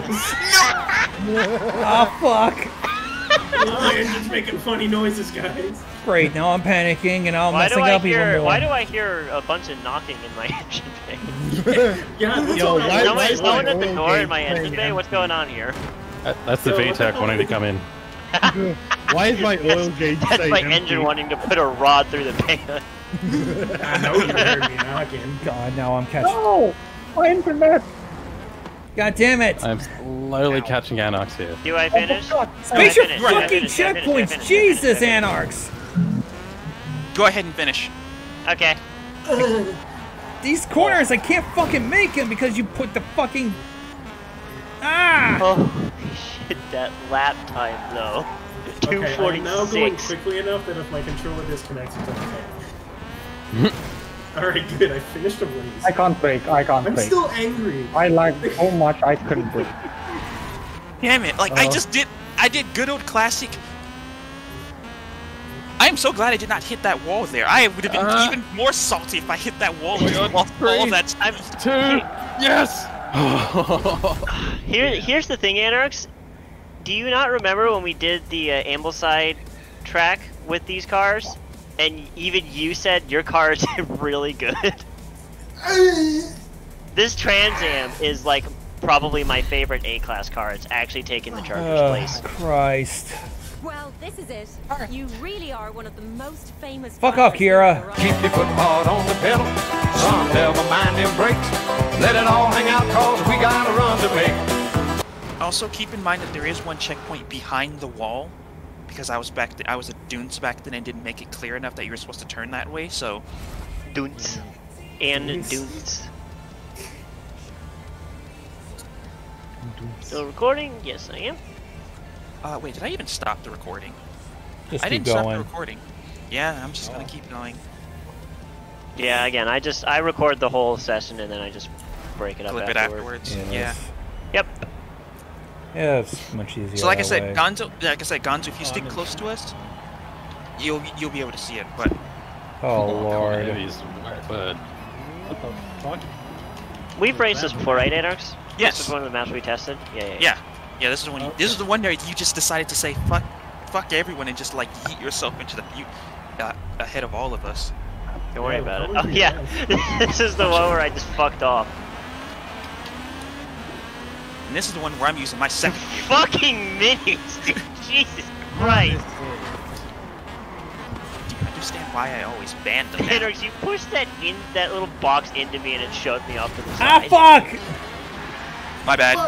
Speaker 3: Oh, fuck.
Speaker 6: My engine's making funny noises, guys.
Speaker 3: Great, now I'm panicking and I'm
Speaker 5: Why do
Speaker 3: messing
Speaker 5: I
Speaker 3: up even
Speaker 5: hear?
Speaker 3: more.
Speaker 5: Why do I hear a bunch of knocking in my engine bay?
Speaker 6: Yeah, what's
Speaker 1: Yo,
Speaker 6: up,
Speaker 1: why-
Speaker 6: man?
Speaker 5: Is someone at the
Speaker 1: why-
Speaker 5: door in my engine bay? What's going on here?
Speaker 4: That's the
Speaker 6: So,
Speaker 4: VTEC wanting to come in.
Speaker 1: Why is my oil gauge
Speaker 5: That's
Speaker 1: say
Speaker 5: my
Speaker 1: empty?
Speaker 5: engine wanting to put a rod through the pan.
Speaker 6: I know you heard me knocking.
Speaker 3: God, now I'm catching.
Speaker 7: No! My internet!
Speaker 3: God damn it!
Speaker 4: I'm slowly catching Anox here.
Speaker 5: Do I finish?
Speaker 7: God.
Speaker 3: Space your
Speaker 5: I finished, I
Speaker 3: fucking
Speaker 5: finished, I finished, I
Speaker 3: checkpoints!
Speaker 5: finished, I
Speaker 3: Jesus,
Speaker 5: finished, I finished.
Speaker 3: Anarchs!
Speaker 2: Go ahead and finish.
Speaker 5: Okay.
Speaker 3: These corners, I can't fucking make them because you put the fucking... Ah!
Speaker 5: Oh shit, that lap time though.
Speaker 6: Okay, I'm now going
Speaker 5: 2:46.
Speaker 6: quickly enough that if my controller disconnects, it's okay. Alright, good. I finished a race.
Speaker 7: I can't break. I can't
Speaker 6: I'm
Speaker 7: break.
Speaker 6: still angry.
Speaker 7: I lagged so much I couldn't break.
Speaker 2: Damn it! Like I did good old classic. I am so glad I did not hit that wall there. I would have been even more salty if I hit that wall and just lost all of that time.
Speaker 4: 2, yes!
Speaker 5: Here's the thing, Anarchs. Do you not remember when we did the Ambleside track with these cars? And even you said your car is really good. This Trans Am is like probably my favorite A-class car. It's actually taking the Charger's place.
Speaker 3: Christ.
Speaker 8: Well, this is it. You really are one of the most famous.
Speaker 3: Fuck off, Kira.
Speaker 9: Keep your foot hard on the pedal. Son, never mind them brakes. Let it all hang out, cause we got a run to make.
Speaker 2: Also, keep in mind that there is one checkpoint behind the wall, because I was a Dunes back then and didn't make it clear enough that you were supposed to turn that way. So,
Speaker 5: Dunes. And Dunes. Still recording? Yes, I am.
Speaker 2: wait, did I even stop the recording?
Speaker 3: Just
Speaker 2: I
Speaker 3: keep
Speaker 2: didn't stop
Speaker 3: going.
Speaker 2: the recording. Yeah, I'm just gonna keep going.
Speaker 5: Yeah, again, I record the whole session and then I just break it up
Speaker 2: Flip it
Speaker 5: afterwards.
Speaker 2: afterwards.
Speaker 3: Yeah.
Speaker 2: Yeah.
Speaker 5: Yep.
Speaker 3: Yeah, it's much easier.
Speaker 2: So like I
Speaker 3: that
Speaker 2: said,
Speaker 3: way.
Speaker 2: Gonzo, if you stick close to us, you'll be able to see it. But
Speaker 3: Oh lord.
Speaker 4: But
Speaker 1: What the fuck?
Speaker 5: We've raced this before, right, Anarchs?
Speaker 2: Yes.
Speaker 5: This is one of the maps we tested? Yeah.
Speaker 2: yeah, this is the one. This is the one where you just decided to say fuck everyone and just like yeet yourself into the ahead of all of us.
Speaker 5: Don't worry about it.
Speaker 6: how
Speaker 5: Oh,
Speaker 6: would you
Speaker 5: yeah. This is the one where I just fucked off.
Speaker 2: And this is the one where I'm using my second vehicle.
Speaker 5: Fucking minis, dude. Jesus Christ.
Speaker 2: Do you understand why I always ban them? now?
Speaker 5: Anarchs, you pushed that little box into me and it shoved me off to the
Speaker 3: Ah
Speaker 5: side.
Speaker 3: fuck!
Speaker 2: My bad.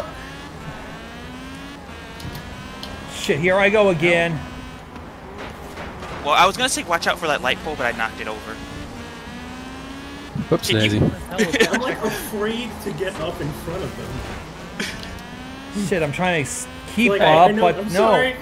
Speaker 3: Shit, here I go again.
Speaker 2: Well, I was gonna say watch out for that light pole, but I knocked it over.
Speaker 4: whoops,
Speaker 2: Can you-
Speaker 4: Daisy.
Speaker 6: I'm like afraid to get up in front of them.
Speaker 3: Shit, I'm trying to keep
Speaker 6: Like,
Speaker 3: up,
Speaker 6: I know,
Speaker 3: but
Speaker 6: I'm
Speaker 3: no.
Speaker 6: sorry.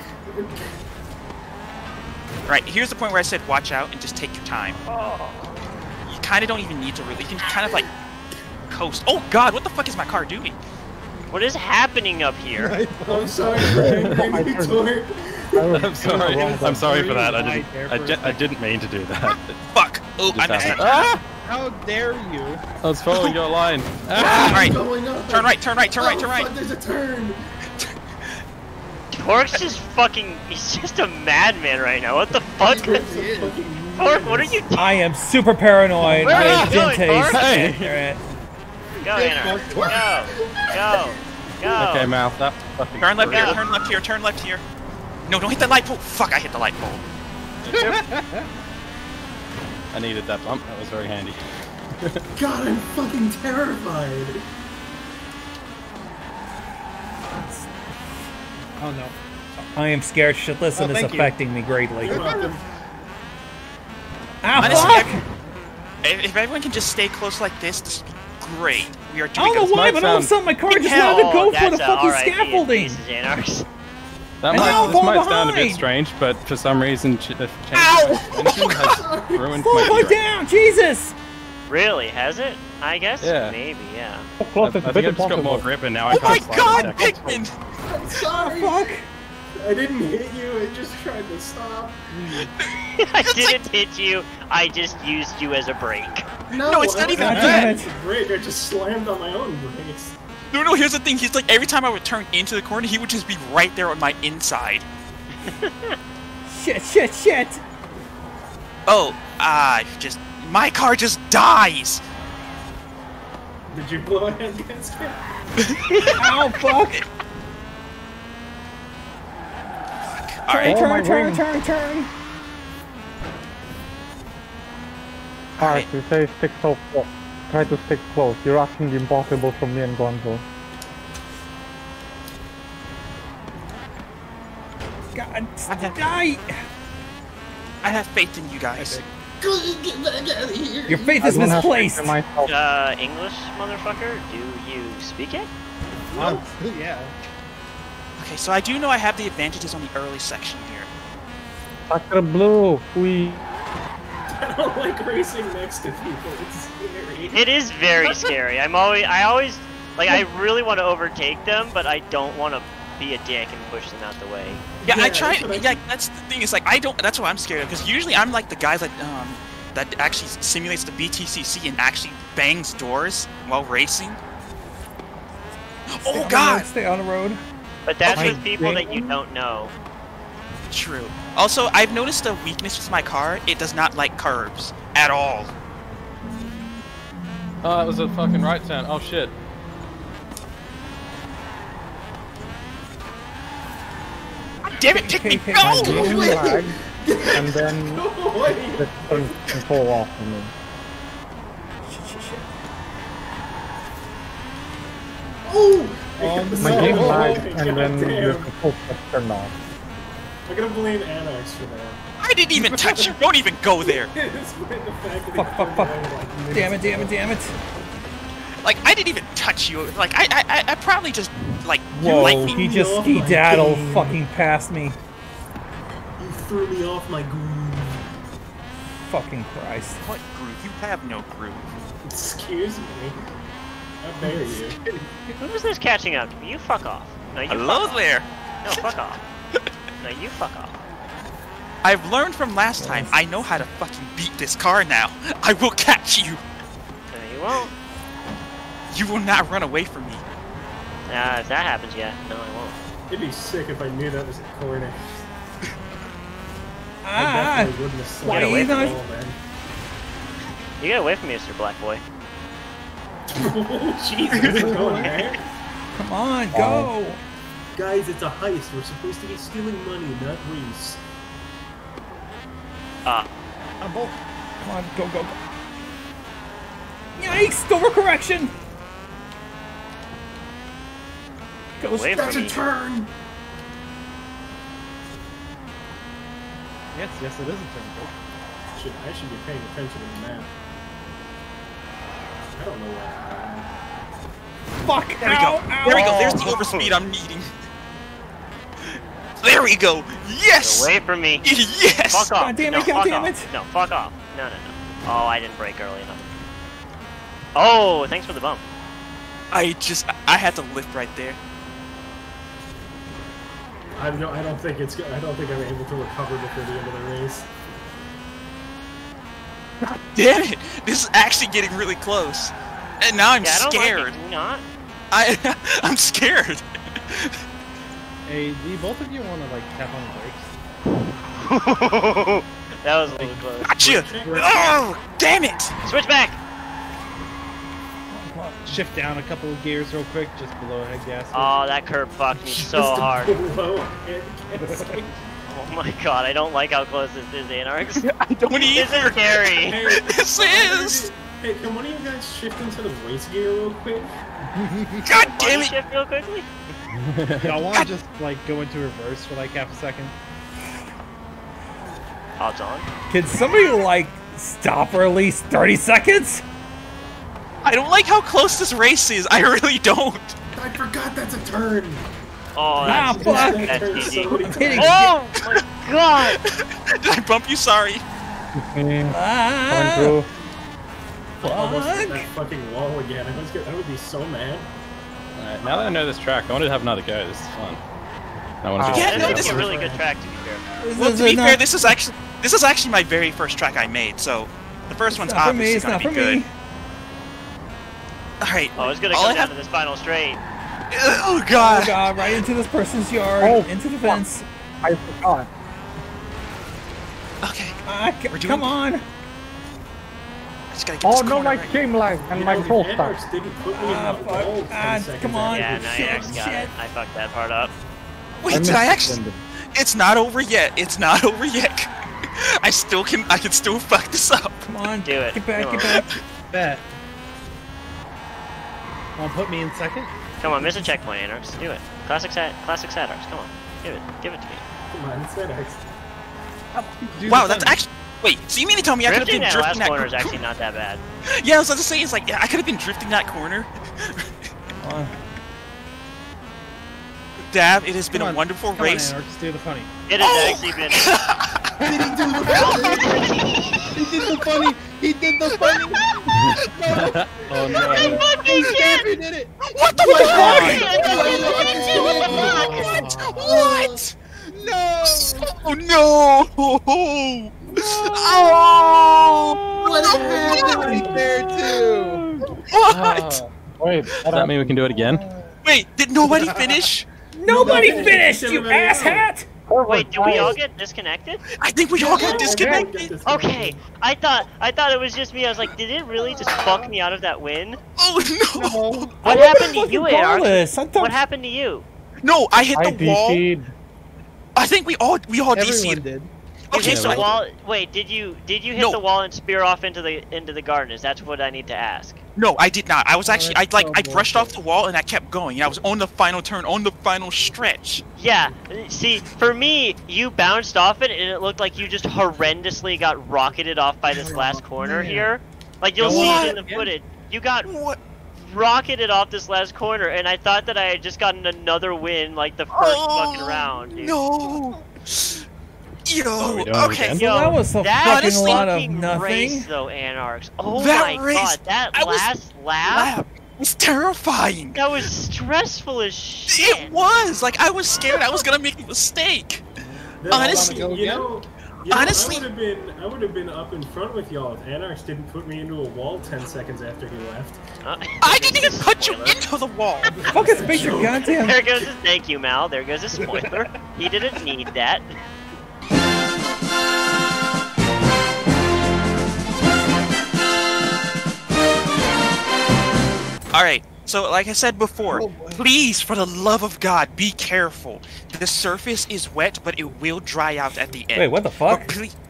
Speaker 2: Right, here's the point where I said watch out and just take your time. You kind of don't even need to really. You can kind of like coast. Oh God, what the fuck is my car doing?
Speaker 5: What is happening up here?
Speaker 6: I'm sorry for angering you, Tort.
Speaker 4: I'm sorry. I'm sorry for that.
Speaker 1: Right there for
Speaker 4: I didn't mean to do that.
Speaker 2: Fuck! Oh, I
Speaker 4: Just
Speaker 2: missed
Speaker 4: happened.
Speaker 2: that.
Speaker 1: How dare you?
Speaker 4: I was following your line.
Speaker 2: All right,
Speaker 6: Going up.
Speaker 2: turn right, turn right, turn right, turn
Speaker 6: Oh,
Speaker 2: right.
Speaker 6: fuck, there's a turn.
Speaker 5: Torque's just fucking. He's just a madman right now. What the fuck? Torque, what are you doing?
Speaker 3: I am super paranoid.
Speaker 5: Where
Speaker 3: I
Speaker 5: are
Speaker 3: have
Speaker 5: you
Speaker 3: gin
Speaker 5: going,
Speaker 3: taste.
Speaker 5: Mark?
Speaker 4: Hey.
Speaker 5: Go, Anarch. Go.
Speaker 4: Okay, Mal, that's fucking
Speaker 2: Turn left
Speaker 4: great.
Speaker 2: here, turn left here, turn left here. No, don't hit that light pole. Fuck, I hit the light pole.
Speaker 4: I needed that bump. That was very handy.
Speaker 6: God, I'm fucking terrified.
Speaker 1: Oh no.
Speaker 3: I am scared shitless and it's
Speaker 1: thank you.
Speaker 3: affecting me greatly.
Speaker 6: You're welcome.
Speaker 3: Ah
Speaker 2: Honestly,
Speaker 3: fuck!
Speaker 2: if everyone can just stay close like this would be great. We are
Speaker 3: I
Speaker 2: doing
Speaker 3: don't know
Speaker 2: a
Speaker 3: why,
Speaker 4: might
Speaker 3: but all of a
Speaker 4: sound-
Speaker 3: sudden my car just
Speaker 2: Hell,
Speaker 3: wanted to go for
Speaker 5: that's
Speaker 3: the
Speaker 5: a
Speaker 3: fucking
Speaker 5: RIP in
Speaker 3: scaffolding.
Speaker 5: pieces, Anarchs.
Speaker 4: That
Speaker 3: And now I'm
Speaker 4: this
Speaker 3: falling
Speaker 4: might sound a bit
Speaker 3: behind.
Speaker 4: strange, but for some reason, changing
Speaker 2: Ow!
Speaker 4: suspension has ruined
Speaker 3: Slow
Speaker 4: my
Speaker 3: my
Speaker 4: gearing.
Speaker 3: down, Jesus!
Speaker 5: Really? Has it? I guess.
Speaker 4: Yeah.
Speaker 5: Maybe. Yeah.
Speaker 7: So
Speaker 4: I,
Speaker 7: close,
Speaker 4: I
Speaker 7: it's a
Speaker 4: think
Speaker 7: bit
Speaker 4: I've just got more
Speaker 7: impossible.
Speaker 4: grip, and now I
Speaker 2: Oh my
Speaker 4: can't slide
Speaker 2: God,
Speaker 4: the check.
Speaker 2: Pikmin!
Speaker 6: I'm sorry.
Speaker 3: Fuck!
Speaker 6: I didn't hit you. I just tried to stop.
Speaker 5: I didn't hit you. I just used you as a brake.
Speaker 2: No, it's
Speaker 6: I
Speaker 2: not even
Speaker 6: wasn't
Speaker 3: that.
Speaker 6: trying to brake. I just slammed on my own brakes.
Speaker 2: No, here's the thing. He's like, every time I would turn into the corner, he would just be right there on my inside.
Speaker 3: Shit!
Speaker 2: Oh, my car just dies!
Speaker 6: Did you blow a head gasket?
Speaker 3: Ow, fuck!
Speaker 2: Alright.
Speaker 3: Turn.
Speaker 7: Alright, you say stick so close. Try to stick close. You're asking the impossible from me and Gonzo.
Speaker 3: God, die!
Speaker 2: I have faith in you guys.
Speaker 3: Your faith is misplaced.
Speaker 5: English, motherfucker? Do you speak it?
Speaker 1: Yeah.
Speaker 2: Okay, so I do know I have the advantages on the early section here.
Speaker 7: Sacre blue, we.
Speaker 6: I don't like racing next to people. It's scary.
Speaker 5: It is very scary. I always, like, I really want to overtake them, but I don't want to be a dick and push them out the way.
Speaker 2: Yeah, I try. Yeah, that's the thing. Is like I don't. That's what I'm scared of. Because usually I'm like the guy that actually simulates the BTCC and actually bangs doors while racing. Oh God!
Speaker 3: Stay on the road.
Speaker 5: But that's with people that you don't know.
Speaker 2: True. Also, I've noticed a weakness with my car. It does not like curves at all.
Speaker 4: Oh, that was a fucking right turn. Oh shit.
Speaker 2: Damn it, pick me!
Speaker 7: Take
Speaker 2: No!
Speaker 7: my green flag, and then just turn control off on me.
Speaker 3: Shit.
Speaker 7: My green flag, and then your control turn off.
Speaker 6: I'm gonna blame Anarchs for that.
Speaker 2: I didn't even touch you. Don't even go there.
Speaker 3: Fuck. Damn it.
Speaker 2: Like I didn't even touch you. Like I probably just like
Speaker 3: Whoa,
Speaker 2: lightning.
Speaker 3: he just skedaddled fucking past me.
Speaker 6: You threw me off my groove.
Speaker 3: Fucking Christ.
Speaker 2: What groove? You have no groove.
Speaker 6: Excuse me. How dare you?
Speaker 5: Who's this catching up? You fuck off. No, you
Speaker 2: Hello
Speaker 5: fuck
Speaker 2: there.
Speaker 5: off. No, fuck off. No, you fuck off.
Speaker 2: I've learned from last time. I know how to fucking beat this car now. I will catch you.
Speaker 5: No, you won't.
Speaker 2: You will not run away from me.
Speaker 5: If that happens, yeah. No, I won't.
Speaker 6: It'd be sick if I knew that was a corner. I definitely wouldn't have
Speaker 3: why
Speaker 6: slid
Speaker 3: you
Speaker 6: the
Speaker 3: not-
Speaker 6: ball, man.
Speaker 5: You get away from me, Mr. Black Boy.
Speaker 6: Oh, Jesus, going there.
Speaker 3: Come on, go!
Speaker 6: Guys, it's a heist. We're supposed to be stealing money, not race.
Speaker 1: I'm both.
Speaker 3: Come on, go. Yikes! Overcorrection! Go
Speaker 5: Away
Speaker 6: That's
Speaker 5: from
Speaker 6: a
Speaker 5: me.
Speaker 6: turn!
Speaker 1: Yes, it is a turn.
Speaker 6: I should be paying attention to the map. I don't know where
Speaker 3: Fuck!
Speaker 2: There we go. There we go. There's the overspeed I'm needing. There we go. Yes.
Speaker 5: Away from me.
Speaker 2: Yes.
Speaker 5: Fuck off.
Speaker 3: God damn
Speaker 5: No,
Speaker 3: it, God
Speaker 5: fuck
Speaker 3: damn
Speaker 5: off.
Speaker 3: it.
Speaker 5: No, fuck off. No. Oh, I didn't brake early enough. Oh, thanks for the bump.
Speaker 2: I had to lift right there.
Speaker 6: I don't think I'm able to recover before the end of the race.
Speaker 2: God damn it! This is actually getting really close, and now I'm scared.
Speaker 5: Like it, do not.
Speaker 2: I'm scared.
Speaker 1: Hey, do both of you want to like tap on the brakes?
Speaker 5: That was a little close.
Speaker 2: Gotcha! Oh, damn it!
Speaker 5: Switch back.
Speaker 1: Shift down a couple of gears real quick, just below head gasket.
Speaker 5: Oh, that curb fucked me so hard. Oh my god, I don't like how close this is, Anarchs.
Speaker 2: I don't
Speaker 5: This is
Speaker 2: either.
Speaker 5: scary.
Speaker 2: This is.
Speaker 6: Hey, can one of you guys shift into the race gear real quick?
Speaker 2: God damn
Speaker 5: Body
Speaker 2: it!
Speaker 5: shift real quickly.
Speaker 1: Y'all want to just like go into reverse for like half a second?
Speaker 5: Oh, it's on.
Speaker 3: Can somebody like stop for at least 30 seconds?
Speaker 2: I don't like how close this race is. I really don't.
Speaker 6: I forgot that's a turn!
Speaker 5: Oh, that's
Speaker 3: fuck.
Speaker 5: that's
Speaker 6: Turn
Speaker 5: GG.
Speaker 6: so many
Speaker 3: I'm hitting-
Speaker 6: times.
Speaker 5: Oh my god!
Speaker 2: Did I bump you? Sorry.
Speaker 7: Going
Speaker 3: Ah,
Speaker 7: through.
Speaker 6: I almost hit
Speaker 3: fuck.
Speaker 6: that fucking wall again. I would be so mad.
Speaker 4: Alright, now that I know this track, I want to have another go. This is fun. I want to
Speaker 2: Yeah,
Speaker 5: This
Speaker 2: no,
Speaker 5: is
Speaker 2: this
Speaker 5: a
Speaker 2: is-
Speaker 5: really good track to be fair.
Speaker 2: Well, to be fair, this is actually my very first track I made. So the first one's
Speaker 3: not for me,
Speaker 2: obviously
Speaker 3: it's
Speaker 2: gonna
Speaker 3: not
Speaker 2: be
Speaker 3: for
Speaker 2: good.
Speaker 3: me.
Speaker 2: All right.
Speaker 5: Oh, it's gonna
Speaker 2: all
Speaker 5: come
Speaker 2: I
Speaker 5: down
Speaker 2: have-
Speaker 5: to this final straight.
Speaker 2: Oh god.
Speaker 3: Oh god, right into this person's yard,
Speaker 7: Oh,
Speaker 3: into the fence.
Speaker 7: I forgot.
Speaker 2: Okay. We're doing-
Speaker 3: Come on.
Speaker 2: I just gotta get
Speaker 7: Oh
Speaker 2: this
Speaker 7: no,
Speaker 2: corner
Speaker 7: my
Speaker 2: right.
Speaker 7: game lag and
Speaker 6: You
Speaker 7: my
Speaker 6: know,
Speaker 7: control
Speaker 6: the
Speaker 7: stuck.
Speaker 6: Anarchs didn't put me in
Speaker 3: Ah,
Speaker 6: the
Speaker 3: fuck.
Speaker 6: gold 10
Speaker 3: Ah,
Speaker 6: seconds
Speaker 3: come on.
Speaker 6: after.
Speaker 5: Yeah, no,
Speaker 3: Shit,
Speaker 5: Anarchs got
Speaker 3: shit.
Speaker 5: it. I fucked that part up.
Speaker 2: Wait, did I actually? It's not over yet. It's not over yet. I can still fuck this up.
Speaker 3: Come on.
Speaker 5: Do it.
Speaker 3: Get back,
Speaker 5: Come
Speaker 3: get
Speaker 5: on.
Speaker 3: back.
Speaker 1: Bet. Want to put me in second?
Speaker 5: Come on, miss a checkpoint, Anarchs. Do it. Classic Sadarks. Come on. Give it to me.
Speaker 6: Come on, it's that X.
Speaker 2: Wow, that's actually. Wait, so you mean to tell me I could have
Speaker 5: Drifting
Speaker 2: been
Speaker 5: that
Speaker 2: drifting
Speaker 5: last
Speaker 2: that
Speaker 5: corner is actually not that bad.
Speaker 2: Yeah, I was about to say, it's like, I could have been drifting that corner. Dab, it has been a wonderful race.
Speaker 1: Come on, Anarchs, do the funny.
Speaker 5: It has actually been.
Speaker 1: Did he do the funny? He did the funny. He did the funny. No.
Speaker 4: Oh no.
Speaker 5: I fucking can't!
Speaker 1: He did it.
Speaker 2: What the fuck? What?
Speaker 1: No.
Speaker 2: Oh no! Oh!
Speaker 1: What happened right there too?
Speaker 2: What?
Speaker 7: Wait,
Speaker 4: Does that mean we can do it again?
Speaker 2: Wait, did nobody finish?
Speaker 3: Nobody finished, you asshat!
Speaker 5: Wait, did we all get disconnected?
Speaker 2: I think we all got disconnected.
Speaker 5: Okay, I thought it was just me. I was like, did it really just fuck me out of that win?
Speaker 2: Oh no!
Speaker 5: What happened to you, AR?
Speaker 3: Regardless, I thought-
Speaker 5: What happened to you?
Speaker 2: No, I hit the wall.
Speaker 7: DC'd.
Speaker 2: I think we all
Speaker 1: Everyone
Speaker 2: DC'd.
Speaker 1: did.
Speaker 5: You
Speaker 2: Okay,
Speaker 5: hit
Speaker 2: so
Speaker 5: the wall. Wait, did you hit
Speaker 2: No.
Speaker 5: the wall and spear off into the garden? Is that what I need to ask?
Speaker 2: no, I did not. I was actually I
Speaker 1: That's
Speaker 2: brushed
Speaker 1: so
Speaker 2: off the wall and I kept going. I was on the final turn, on the final stretch.
Speaker 5: Yeah. See, for me, you bounced off it and it looked like you just horrendously got rocketed off by this last corner here. Like you'll see it in the footage. You got
Speaker 2: What?
Speaker 5: rocketed off this last corner, and I thought that I had just gotten another win, like the first fucking round, dude.
Speaker 2: No. Yo.
Speaker 4: we doing it
Speaker 2: Okay.
Speaker 4: again?
Speaker 5: Yo,
Speaker 3: Well, that was a
Speaker 5: that
Speaker 3: fucking lot of
Speaker 5: fucking
Speaker 3: nothing.
Speaker 5: race, though, Anarchs. Oh
Speaker 2: That
Speaker 5: my
Speaker 2: race,
Speaker 5: god, that
Speaker 2: I was-
Speaker 5: last lap,
Speaker 2: It's terrifying.
Speaker 5: that was stressful as shit.
Speaker 2: It was like I was scared I was gonna make a mistake. Honestly, honestly-
Speaker 6: I would have been up in front with y'all if Anarchs didn't put me into a wall 10 seconds after he left.
Speaker 2: I didn't even put you into the wall.
Speaker 3: Fucking space your goddamn.
Speaker 5: There goes a thank you, Mal. There goes a spoiler. He didn't need that.
Speaker 2: Alright, so like I said before,
Speaker 1: Oh, boy.
Speaker 2: please, for the love of God, be careful. The surface is wet, but it will dry out at the end.
Speaker 3: Wait, what the fuck?
Speaker 2: But please,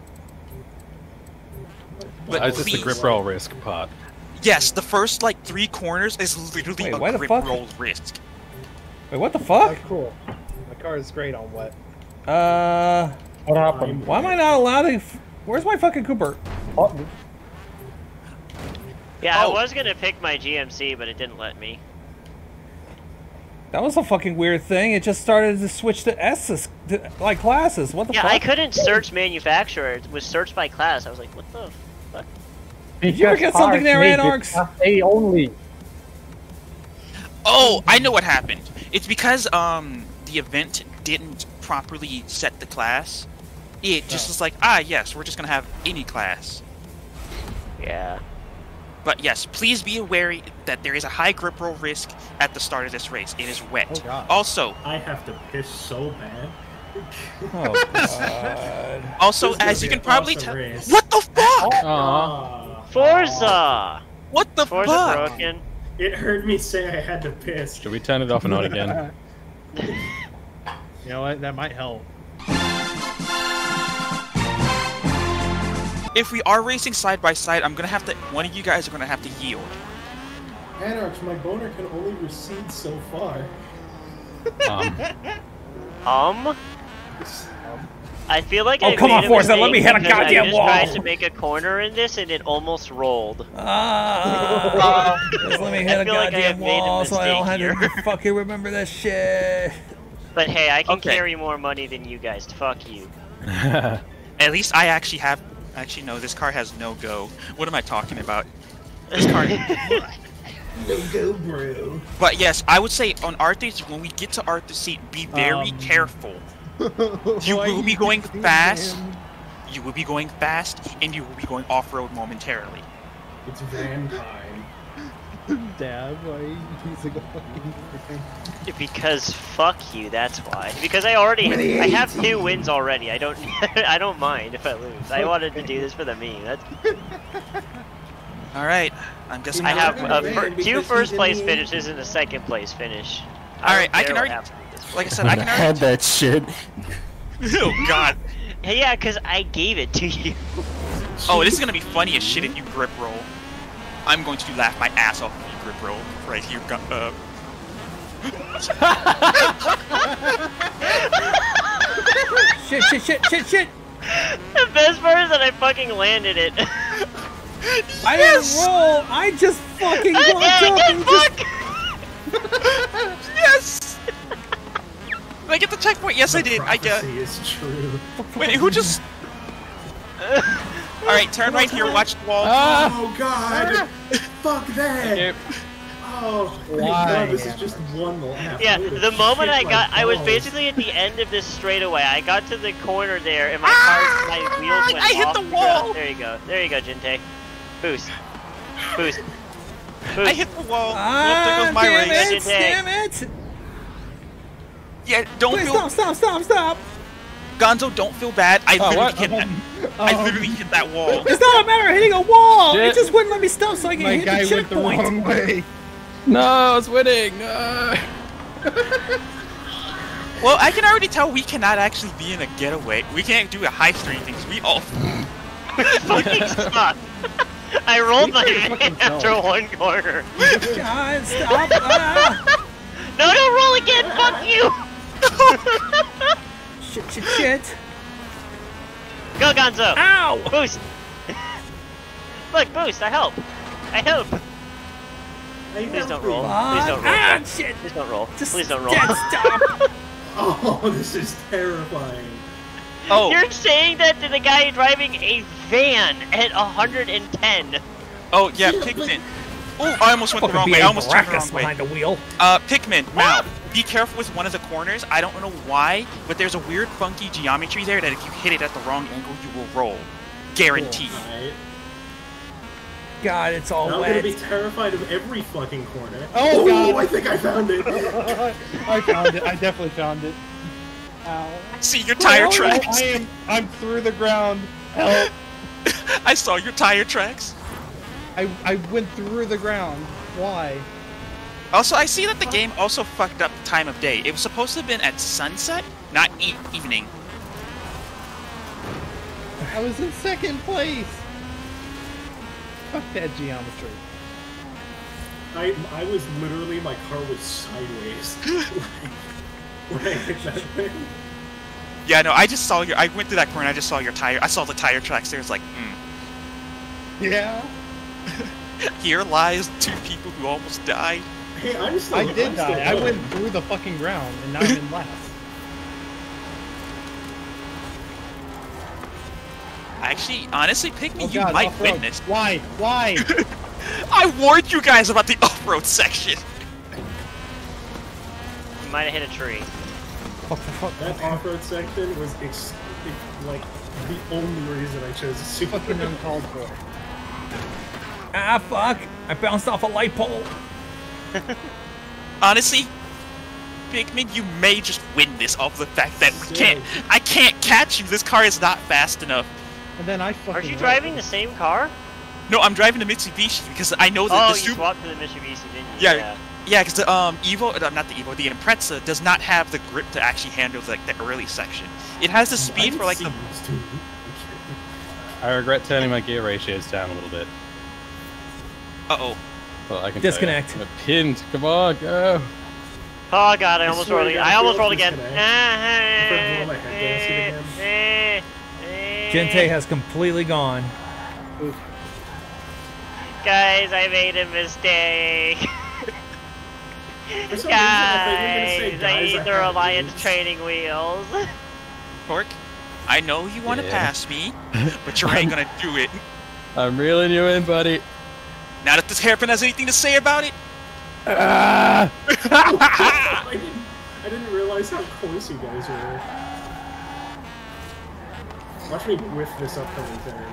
Speaker 2: but
Speaker 4: Is this the
Speaker 2: please,
Speaker 4: grip roll risk part?
Speaker 2: yes, the first like 3 corners is literally
Speaker 3: Wait, why
Speaker 2: a
Speaker 3: the
Speaker 2: grip
Speaker 3: fuck?
Speaker 2: roll risk.
Speaker 3: Wait, what the fuck?
Speaker 1: Oh, cool. My car is great on wet.
Speaker 7: What happened?
Speaker 3: Why am I not allowed to? Where's my fucking Cooper?
Speaker 7: Oh,
Speaker 5: Yeah,
Speaker 2: Oh.
Speaker 5: I was gonna pick my GMC, but it didn't let me.
Speaker 3: That was a fucking weird thing. It just started to switch to S's, like classes. What the
Speaker 5: Yeah,
Speaker 3: fuck?
Speaker 5: I couldn't search manufacturer. It was searched by class. I was like, what the fuck?
Speaker 3: Did you ever get something there, Anarchs?
Speaker 7: A only.
Speaker 2: Oh, I know what happened. It's because the event didn't properly set the class. It just was like, yes, we're just gonna have any class.
Speaker 5: Yeah.
Speaker 2: But yes, please be aware that there is a high grip roll risk at the start of this race. It is wet.
Speaker 1: Oh, God.
Speaker 2: Also,
Speaker 6: I have to piss so bad.
Speaker 3: Oh god.
Speaker 2: also,
Speaker 6: This is gonna
Speaker 2: as you
Speaker 6: be
Speaker 2: can
Speaker 6: an
Speaker 2: probably
Speaker 6: awesome
Speaker 2: tell,
Speaker 6: race.
Speaker 2: what the fuck?
Speaker 6: Ah.
Speaker 5: Forza!
Speaker 2: What the
Speaker 5: Forza
Speaker 2: fuck?
Speaker 5: broken.
Speaker 6: It heard me say I had to piss.
Speaker 4: Should we turn it off and on again?
Speaker 1: You know what? That might help.
Speaker 2: If we are racing side by side, I'm gonna have to. One of you guys are gonna have to yield.
Speaker 6: Anarchs, my boner can only recede so far.
Speaker 5: I feel like
Speaker 3: Oh,
Speaker 5: I
Speaker 3: come
Speaker 5: made
Speaker 3: on,
Speaker 5: a
Speaker 3: Forza, let
Speaker 5: mistake
Speaker 3: me hit a
Speaker 5: because
Speaker 3: goddamn
Speaker 5: I just
Speaker 3: wall.
Speaker 5: tried to make a corner in this and it almost rolled.
Speaker 3: Just let me hit
Speaker 5: I
Speaker 3: a
Speaker 5: feel like I
Speaker 3: goddamn
Speaker 5: have made a
Speaker 3: wall so I don't have
Speaker 5: mistake
Speaker 3: to fucking remember that shit.
Speaker 5: But hey, I can
Speaker 2: Okay.
Speaker 5: carry more money than you guys. Fuck you.
Speaker 2: At least I actually have. Actually, no. This car has no go. What am I talking about? This car.
Speaker 6: No go, bro.
Speaker 2: But yes, I would say on Arthur's, when we get to Arthur's seat, be very careful. You will be going fast. You will be going fast, and you will be going off-road momentarily.
Speaker 6: It's van time.
Speaker 1: Dad, why are you using a fucking
Speaker 5: Because fuck you, that's why. Because I have 2 wins already. I don't I don't mind if I lose. I wanted to do this for the meme. That's
Speaker 2: All right, I'm guessing.
Speaker 5: I have
Speaker 6: Because
Speaker 5: 2
Speaker 6: he's
Speaker 5: first
Speaker 6: in
Speaker 5: place
Speaker 6: the-
Speaker 5: finishes and a second place finish.
Speaker 2: All right, I
Speaker 5: don't
Speaker 2: can
Speaker 5: care
Speaker 2: already.
Speaker 5: what happens.
Speaker 2: Like I said, I can already.
Speaker 10: that shit.
Speaker 2: Oh God.
Speaker 5: Hey, yeah, because I gave it to you.
Speaker 2: Oh, this is gonna be funny as shit if you grip roll. I'm going to laugh my ass off if you grip roll right here.
Speaker 3: Shit.
Speaker 5: The best part is that I fucking landed it.
Speaker 3: I didn't roll. I just fucking walked up and just...
Speaker 2: Yes! Did I get the checkpoint? Yes, I did. I got.
Speaker 6: Is true.
Speaker 2: Wait, who just? All right, turn right here. Watch the wall.
Speaker 6: Oh God! Fuck that! Oh, thank God, this is just one lap.
Speaker 5: Yeah,
Speaker 6: Holy
Speaker 5: the moment
Speaker 6: shit,
Speaker 5: I was
Speaker 6: balls.
Speaker 5: basically at the end of this straightaway. I got to the corner there, and my wheels went
Speaker 2: I hit
Speaker 5: off
Speaker 2: the
Speaker 5: ground.
Speaker 2: wall.
Speaker 5: There you go, Jinte. Boost. Boost.
Speaker 2: I hit the wall.
Speaker 3: Ah,
Speaker 2: There goes my
Speaker 3: damn
Speaker 2: race.
Speaker 3: it! Damn it!
Speaker 2: Yeah, don't
Speaker 3: Please
Speaker 2: feel.
Speaker 3: stop!
Speaker 2: Gonzo, don't feel bad. I literally hit that. I literally hit that wall.
Speaker 3: It's not a matter of hitting a wall.
Speaker 4: Shit.
Speaker 3: It just wouldn't let me stop, so I can
Speaker 1: My
Speaker 3: hit
Speaker 1: guy
Speaker 3: the
Speaker 1: went the
Speaker 3: checkpoint.
Speaker 1: wrong way.
Speaker 4: No, I was winning. No.
Speaker 2: Well, I can already tell we cannot actually be in a getaway. We can't do a heist or anything. So we all.
Speaker 5: Fucking suck. I rolled my van after one corner.
Speaker 3: God, stop! Ah.
Speaker 5: No, don't roll again. Fuck you.
Speaker 3: Shit!
Speaker 5: Go, Gonzo.
Speaker 3: Ow!
Speaker 5: Boost. Look, boost. I help. Please don't roll. Please don't roll.
Speaker 3: Ah, shit!
Speaker 5: Please don't roll.
Speaker 3: Just
Speaker 5: Please don't roll.
Speaker 3: stop!
Speaker 6: Oh, this is terrifying.
Speaker 2: Oh.
Speaker 5: You're saying that to the guy driving a van at 110.
Speaker 2: Oh yeah, Pikmin. Oh, I almost went the wrong way. I almost turned the wrong way.
Speaker 3: behind the wheel.
Speaker 2: Pikmin, now, be careful with one of the corners. I don't know why, but there's a weird funky geometry there that if you hit it at the wrong angle, you will roll. Guaranteed.
Speaker 6: Right.
Speaker 3: God, it's all
Speaker 6: Now I'm
Speaker 3: wet.
Speaker 6: gonna be terrified of every fucking corner.
Speaker 1: Oh, God.
Speaker 6: I think I found it.
Speaker 1: I found it. I definitely found it. Ow.
Speaker 2: See your tire tracks.
Speaker 1: I'm through the ground. Help.
Speaker 2: I saw your tire tracks.
Speaker 1: I went through the ground. Why?
Speaker 2: Also, I see that the game also fucked up the time of day. It was supposed to have been at sunset, not evening.
Speaker 1: I was in second place. Fuck that geometry.
Speaker 6: I was literally, my car was sideways. when I hit that thing.
Speaker 2: Yeah, no, I just saw your. I went through that corner. I just saw your tire. I saw the tire tracks there. It's like,
Speaker 1: Yeah.
Speaker 2: Here lies two people who almost died.
Speaker 6: Hey, I'm still.
Speaker 1: I did
Speaker 6: I'm still
Speaker 1: die. I
Speaker 6: going.
Speaker 1: went through the fucking ground, and now I'm in last.
Speaker 2: Actually, honestly, Pikmin,
Speaker 1: Oh
Speaker 2: you
Speaker 1: God,
Speaker 2: might
Speaker 1: off-road.
Speaker 2: win this.
Speaker 1: Why? Why?
Speaker 2: I warned you guys about the off-road section.
Speaker 5: You might have hit a tree.
Speaker 6: That off-road section was like the only reason I chose a super.
Speaker 1: Fucking uncalled for.
Speaker 3: Ah, fuck! I bounced off a light pole.
Speaker 2: Honestly, Pikmin, you may just win this off the fact that I can't catch you. This car is not fast enough.
Speaker 1: And then I fucking.
Speaker 5: Are you driving the same car?
Speaker 2: No, I'm driving the Mitsubishi because I know that
Speaker 5: Oh,
Speaker 2: the
Speaker 5: you
Speaker 2: Super.
Speaker 5: swapped to the Mitsubishi, didn't you?
Speaker 2: Yeah, because the Evo, not the Evo, the Impreza does not have the grip to actually handle like the early section. It has the speed for like the.
Speaker 4: I regret turning my gear ratios down a little bit.
Speaker 2: Uh-oh.
Speaker 4: Well, I can
Speaker 3: Disconnect.
Speaker 4: I'm pinned. Come on, go.
Speaker 5: Oh god, I almost rolled again. I almost rolled again.
Speaker 3: Gente has completely gone.
Speaker 5: Guys, I made a mistake. Guys, I need the Reliance training wheels.
Speaker 2: Pork, I know you want to pass me, but you ain't gonna do it.
Speaker 4: I'm reeling you in, buddy.
Speaker 2: Now that this hairpin has anything to say about it.
Speaker 6: I didn't realize how close you guys were. Watch me whiff this upcoming turn.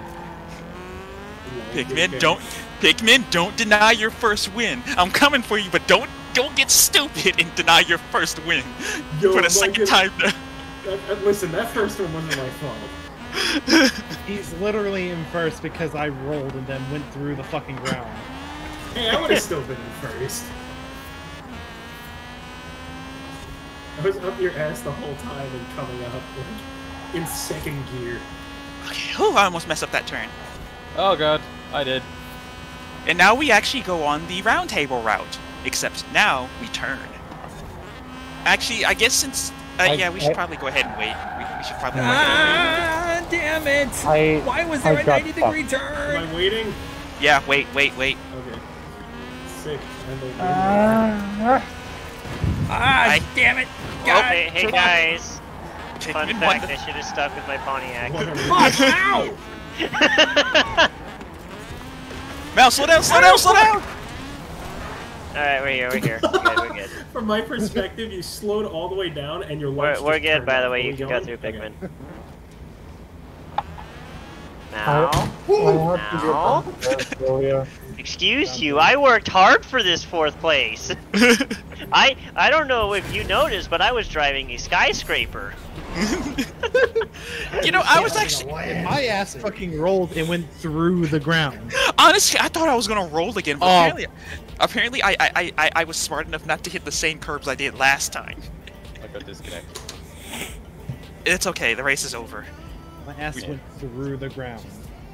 Speaker 2: Pikmin, don't deny your first win. I'm coming for you, but don't get stupid and deny your first win for the second time.
Speaker 6: Listen, that first one wasn't my fault.
Speaker 1: He's literally in first because I rolled and then went through the fucking ground.
Speaker 6: Hey, I would have still been in first. I was up your ass the whole time and coming up like in second gear.
Speaker 2: Okay, I almost messed up that turn.
Speaker 4: Oh god, I did.
Speaker 2: And now we actually go on the round table route. Except now we turn. Actually, I guess since... yeah, we should probably go ahead and wait. We should probably go ahead and wait.
Speaker 3: Damn it! Why was there a 90-degree turn?
Speaker 6: Am I waiting?
Speaker 2: Yeah, wait.
Speaker 6: Okay. Sick. And
Speaker 3: damn it!
Speaker 5: Okay, hey guys. Fun fact, I should have stuck with my Pontiac.
Speaker 3: Ow!
Speaker 2: Mel, slow down!
Speaker 5: Alright, we're here. We're good.
Speaker 6: From my perspective, you slowed all the way down and your lights
Speaker 5: We're
Speaker 6: just
Speaker 5: good,
Speaker 6: turned
Speaker 5: by the
Speaker 6: on.
Speaker 5: way.
Speaker 6: Are
Speaker 5: You
Speaker 6: we
Speaker 5: can go
Speaker 6: going?
Speaker 5: through, Pikmin.
Speaker 6: Okay.
Speaker 5: Now? Excuse you, I worked hard for this 4th place. I don't know if you noticed, but I was driving a skyscraper.
Speaker 2: You know, I was actually...
Speaker 1: My ass fucking rolled and went through the ground.
Speaker 2: Honestly, I thought I was gonna roll again, but apparently I was smart enough not to hit the same curbs I did last time.
Speaker 4: I got disconnected.
Speaker 2: It's okay, the race is over.
Speaker 1: My ass went through the ground.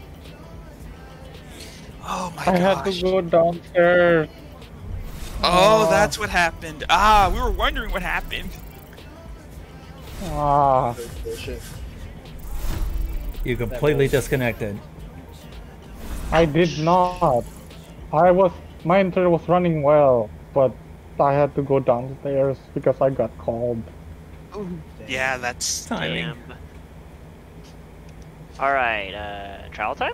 Speaker 2: Oh my
Speaker 7: I
Speaker 2: gosh.
Speaker 7: had to go downstairs.
Speaker 2: Oh, that's what happened. We were wondering what happened.
Speaker 1: Bullshit.
Speaker 3: You completely disconnected.
Speaker 7: I did not. My internet was running well, but I had to go downstairs because I got called.
Speaker 2: Yeah, that's
Speaker 3: timing.
Speaker 5: Alright, travel time?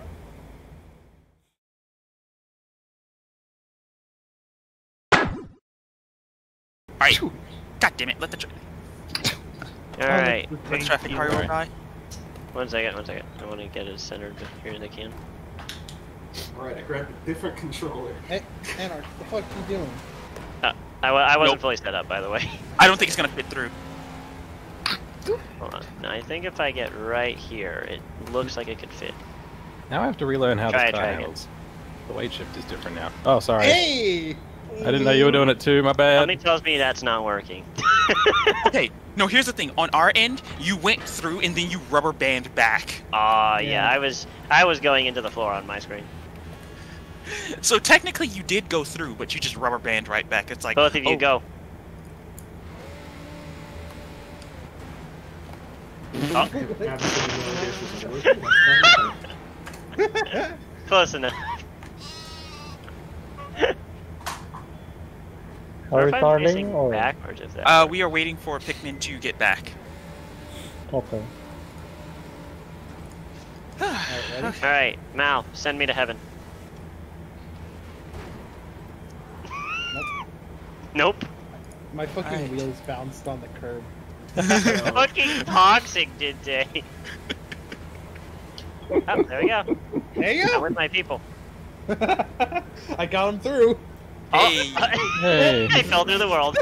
Speaker 2: Alright. God damn it, let the
Speaker 5: Alright.
Speaker 2: let the traffic car go by.
Speaker 5: One second. I want to get it centered here as I can.
Speaker 6: Alright, I grabbed a different controller.
Speaker 1: Hey, Anarch, what the fuck are you doing?
Speaker 5: I wasn't fully set up, by the way.
Speaker 2: I don't think it's gonna fit through.
Speaker 5: Hold on. Now, I think if I get right here, it looks like it could fit.
Speaker 4: Now I have to relearn how
Speaker 5: Try
Speaker 4: this car
Speaker 5: again.
Speaker 4: handles. The weight shift is different now. Oh, sorry.
Speaker 1: Hey!
Speaker 4: I didn't know you were doing it too, my bad.
Speaker 5: Something tells me that's not working.
Speaker 2: Okay, no, here's the thing. On our end, you went through and then you rubber band back.
Speaker 5: Yeah, I was going into the floor on my screen.
Speaker 2: So technically you did go through, but you just rubber band right back. It's like
Speaker 5: Both of you go. Close enough.
Speaker 7: Are we
Speaker 5: If I'm
Speaker 7: starting
Speaker 5: facing
Speaker 7: or?
Speaker 5: backwards, if that
Speaker 2: we are waiting for Pikmin to get back.
Speaker 7: Okay.
Speaker 5: Alright, Mal, send me to heaven. Nope.
Speaker 1: My fucking wheels bounced on the curb.
Speaker 5: Fucking toxic, did they? Oh, there we go.
Speaker 1: There you
Speaker 5: I'm
Speaker 1: go.
Speaker 5: with my people.
Speaker 1: I got him through.
Speaker 2: Hey.
Speaker 4: Hey.
Speaker 5: I fell through the world.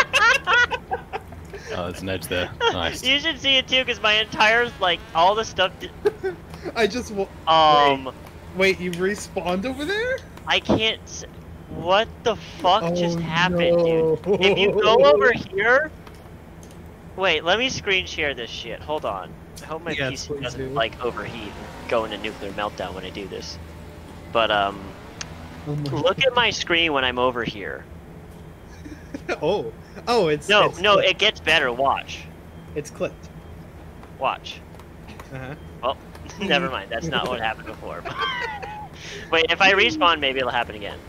Speaker 4: Oh, there's an edge there. Nice.
Speaker 5: You should see it too, because my entire, all the stuff
Speaker 1: I just wait, you respawned over there?
Speaker 5: I can't what the fuck just happened,
Speaker 1: no.
Speaker 5: dude? If you go over here... Wait, let me screen share this shit. Hold on. I hope my
Speaker 1: Yes,
Speaker 5: PC doesn't,
Speaker 1: do.
Speaker 5: overheat and go into nuclear meltdown when I do this. But,
Speaker 1: Oh my
Speaker 5: look at my screen when I'm over here.
Speaker 1: oh, it's
Speaker 5: No,
Speaker 1: it's
Speaker 5: no,
Speaker 1: clipped.
Speaker 5: it gets better. Watch.
Speaker 1: It's clipped.
Speaker 5: Watch.
Speaker 1: Uh-huh.
Speaker 5: Well, never mind. That's not what happened before. Wait, if I respawn, maybe it'll happen again.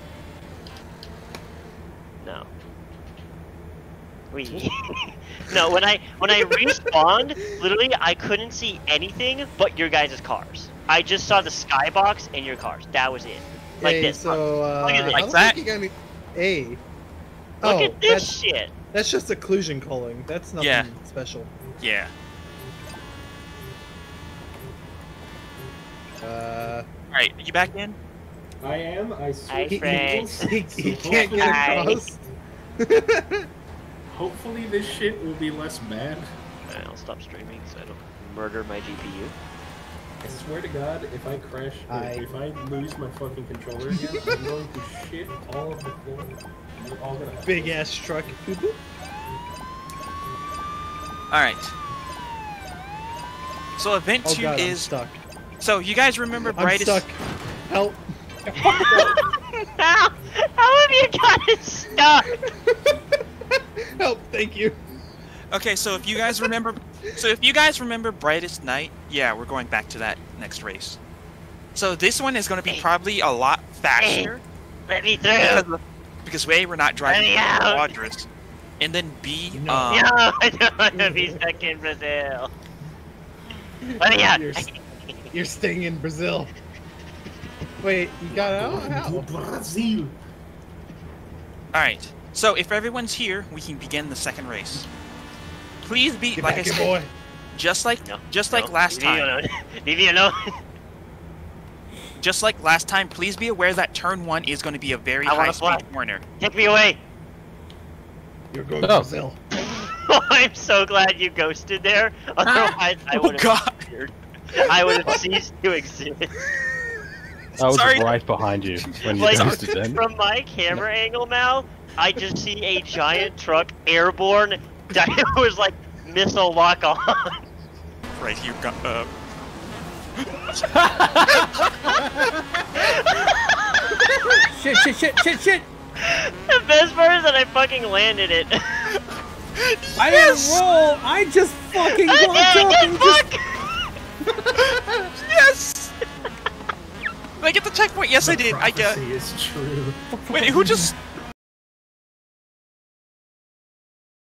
Speaker 5: No. Wee. No, when I respawned, literally I couldn't see anything but your guys' cars. I just saw the skybox and your cars. That was it. Like
Speaker 1: Hey,
Speaker 5: this.
Speaker 1: so
Speaker 5: Look at this.
Speaker 2: Like
Speaker 1: I don't
Speaker 2: that?
Speaker 1: think you got me. Hey.
Speaker 5: Look
Speaker 1: Oh,
Speaker 5: at this shit.
Speaker 1: That's just occlusion culling. That's nothing
Speaker 2: Yeah.
Speaker 1: special.
Speaker 2: Yeah. Alright, you back in?
Speaker 6: I am. I
Speaker 5: Hi,
Speaker 6: switched
Speaker 5: Frank.
Speaker 6: vehicles,
Speaker 1: He
Speaker 6: so
Speaker 1: can't get
Speaker 5: Hi.
Speaker 1: across.
Speaker 6: hopefully this shit will be less bad.
Speaker 5: Alright, I'll stop streaming so I don't murder my GPU.
Speaker 6: I swear to God, if I crash, or if I lose my fucking controller again, I'm going to shit all of the floor. You're all gonna
Speaker 1: Big ass truck.
Speaker 2: Alright. So event
Speaker 1: Oh
Speaker 2: 2
Speaker 1: God, I'm
Speaker 2: is...
Speaker 1: stuck.
Speaker 2: So, you guys remember
Speaker 1: I'm
Speaker 2: brightest...
Speaker 1: stuck. Help.
Speaker 5: How have you gotten stuck?
Speaker 1: Help, thank you.
Speaker 2: Okay, so if you guys remember... So if you guys remember brightest night, yeah, we're going back to that next race. So this one is going to be probably a lot faster.
Speaker 5: Let me through.
Speaker 2: Because A, we're not driving quadras. And then B,
Speaker 5: No, I don't want to be stuck in Brazil. Let me out.
Speaker 1: You're staying in Brazil. Wait, you got out? How?
Speaker 6: Brazil.
Speaker 2: Alright, so if everyone's here, we can begin the second race. Please be,
Speaker 1: Get
Speaker 2: like
Speaker 1: back
Speaker 2: I
Speaker 1: here,
Speaker 2: said,
Speaker 1: boy.
Speaker 2: just like last time.
Speaker 5: Leave me alone.
Speaker 2: Just like last time, please be aware that turn 1 is going to be a very high-speed corner.
Speaker 5: Take me away.
Speaker 1: You're going to Brazil.
Speaker 5: I'm so glad you ghosted there. Otherwise, I would have disappeared. I would have ceased to exist.
Speaker 4: I was right behind you when you ghosted then.
Speaker 5: From my camera angle now, I just see a giant truck airborne that was like missile lock on.
Speaker 2: Right here,
Speaker 3: Shit.
Speaker 5: The best part is that I fucking landed it.
Speaker 3: I didn't roll. I just fucking walked up and
Speaker 2: Yes! Did I get the checkpoint? Yes, I did. I got.
Speaker 6: Prophecy is true.
Speaker 2: Wait, who just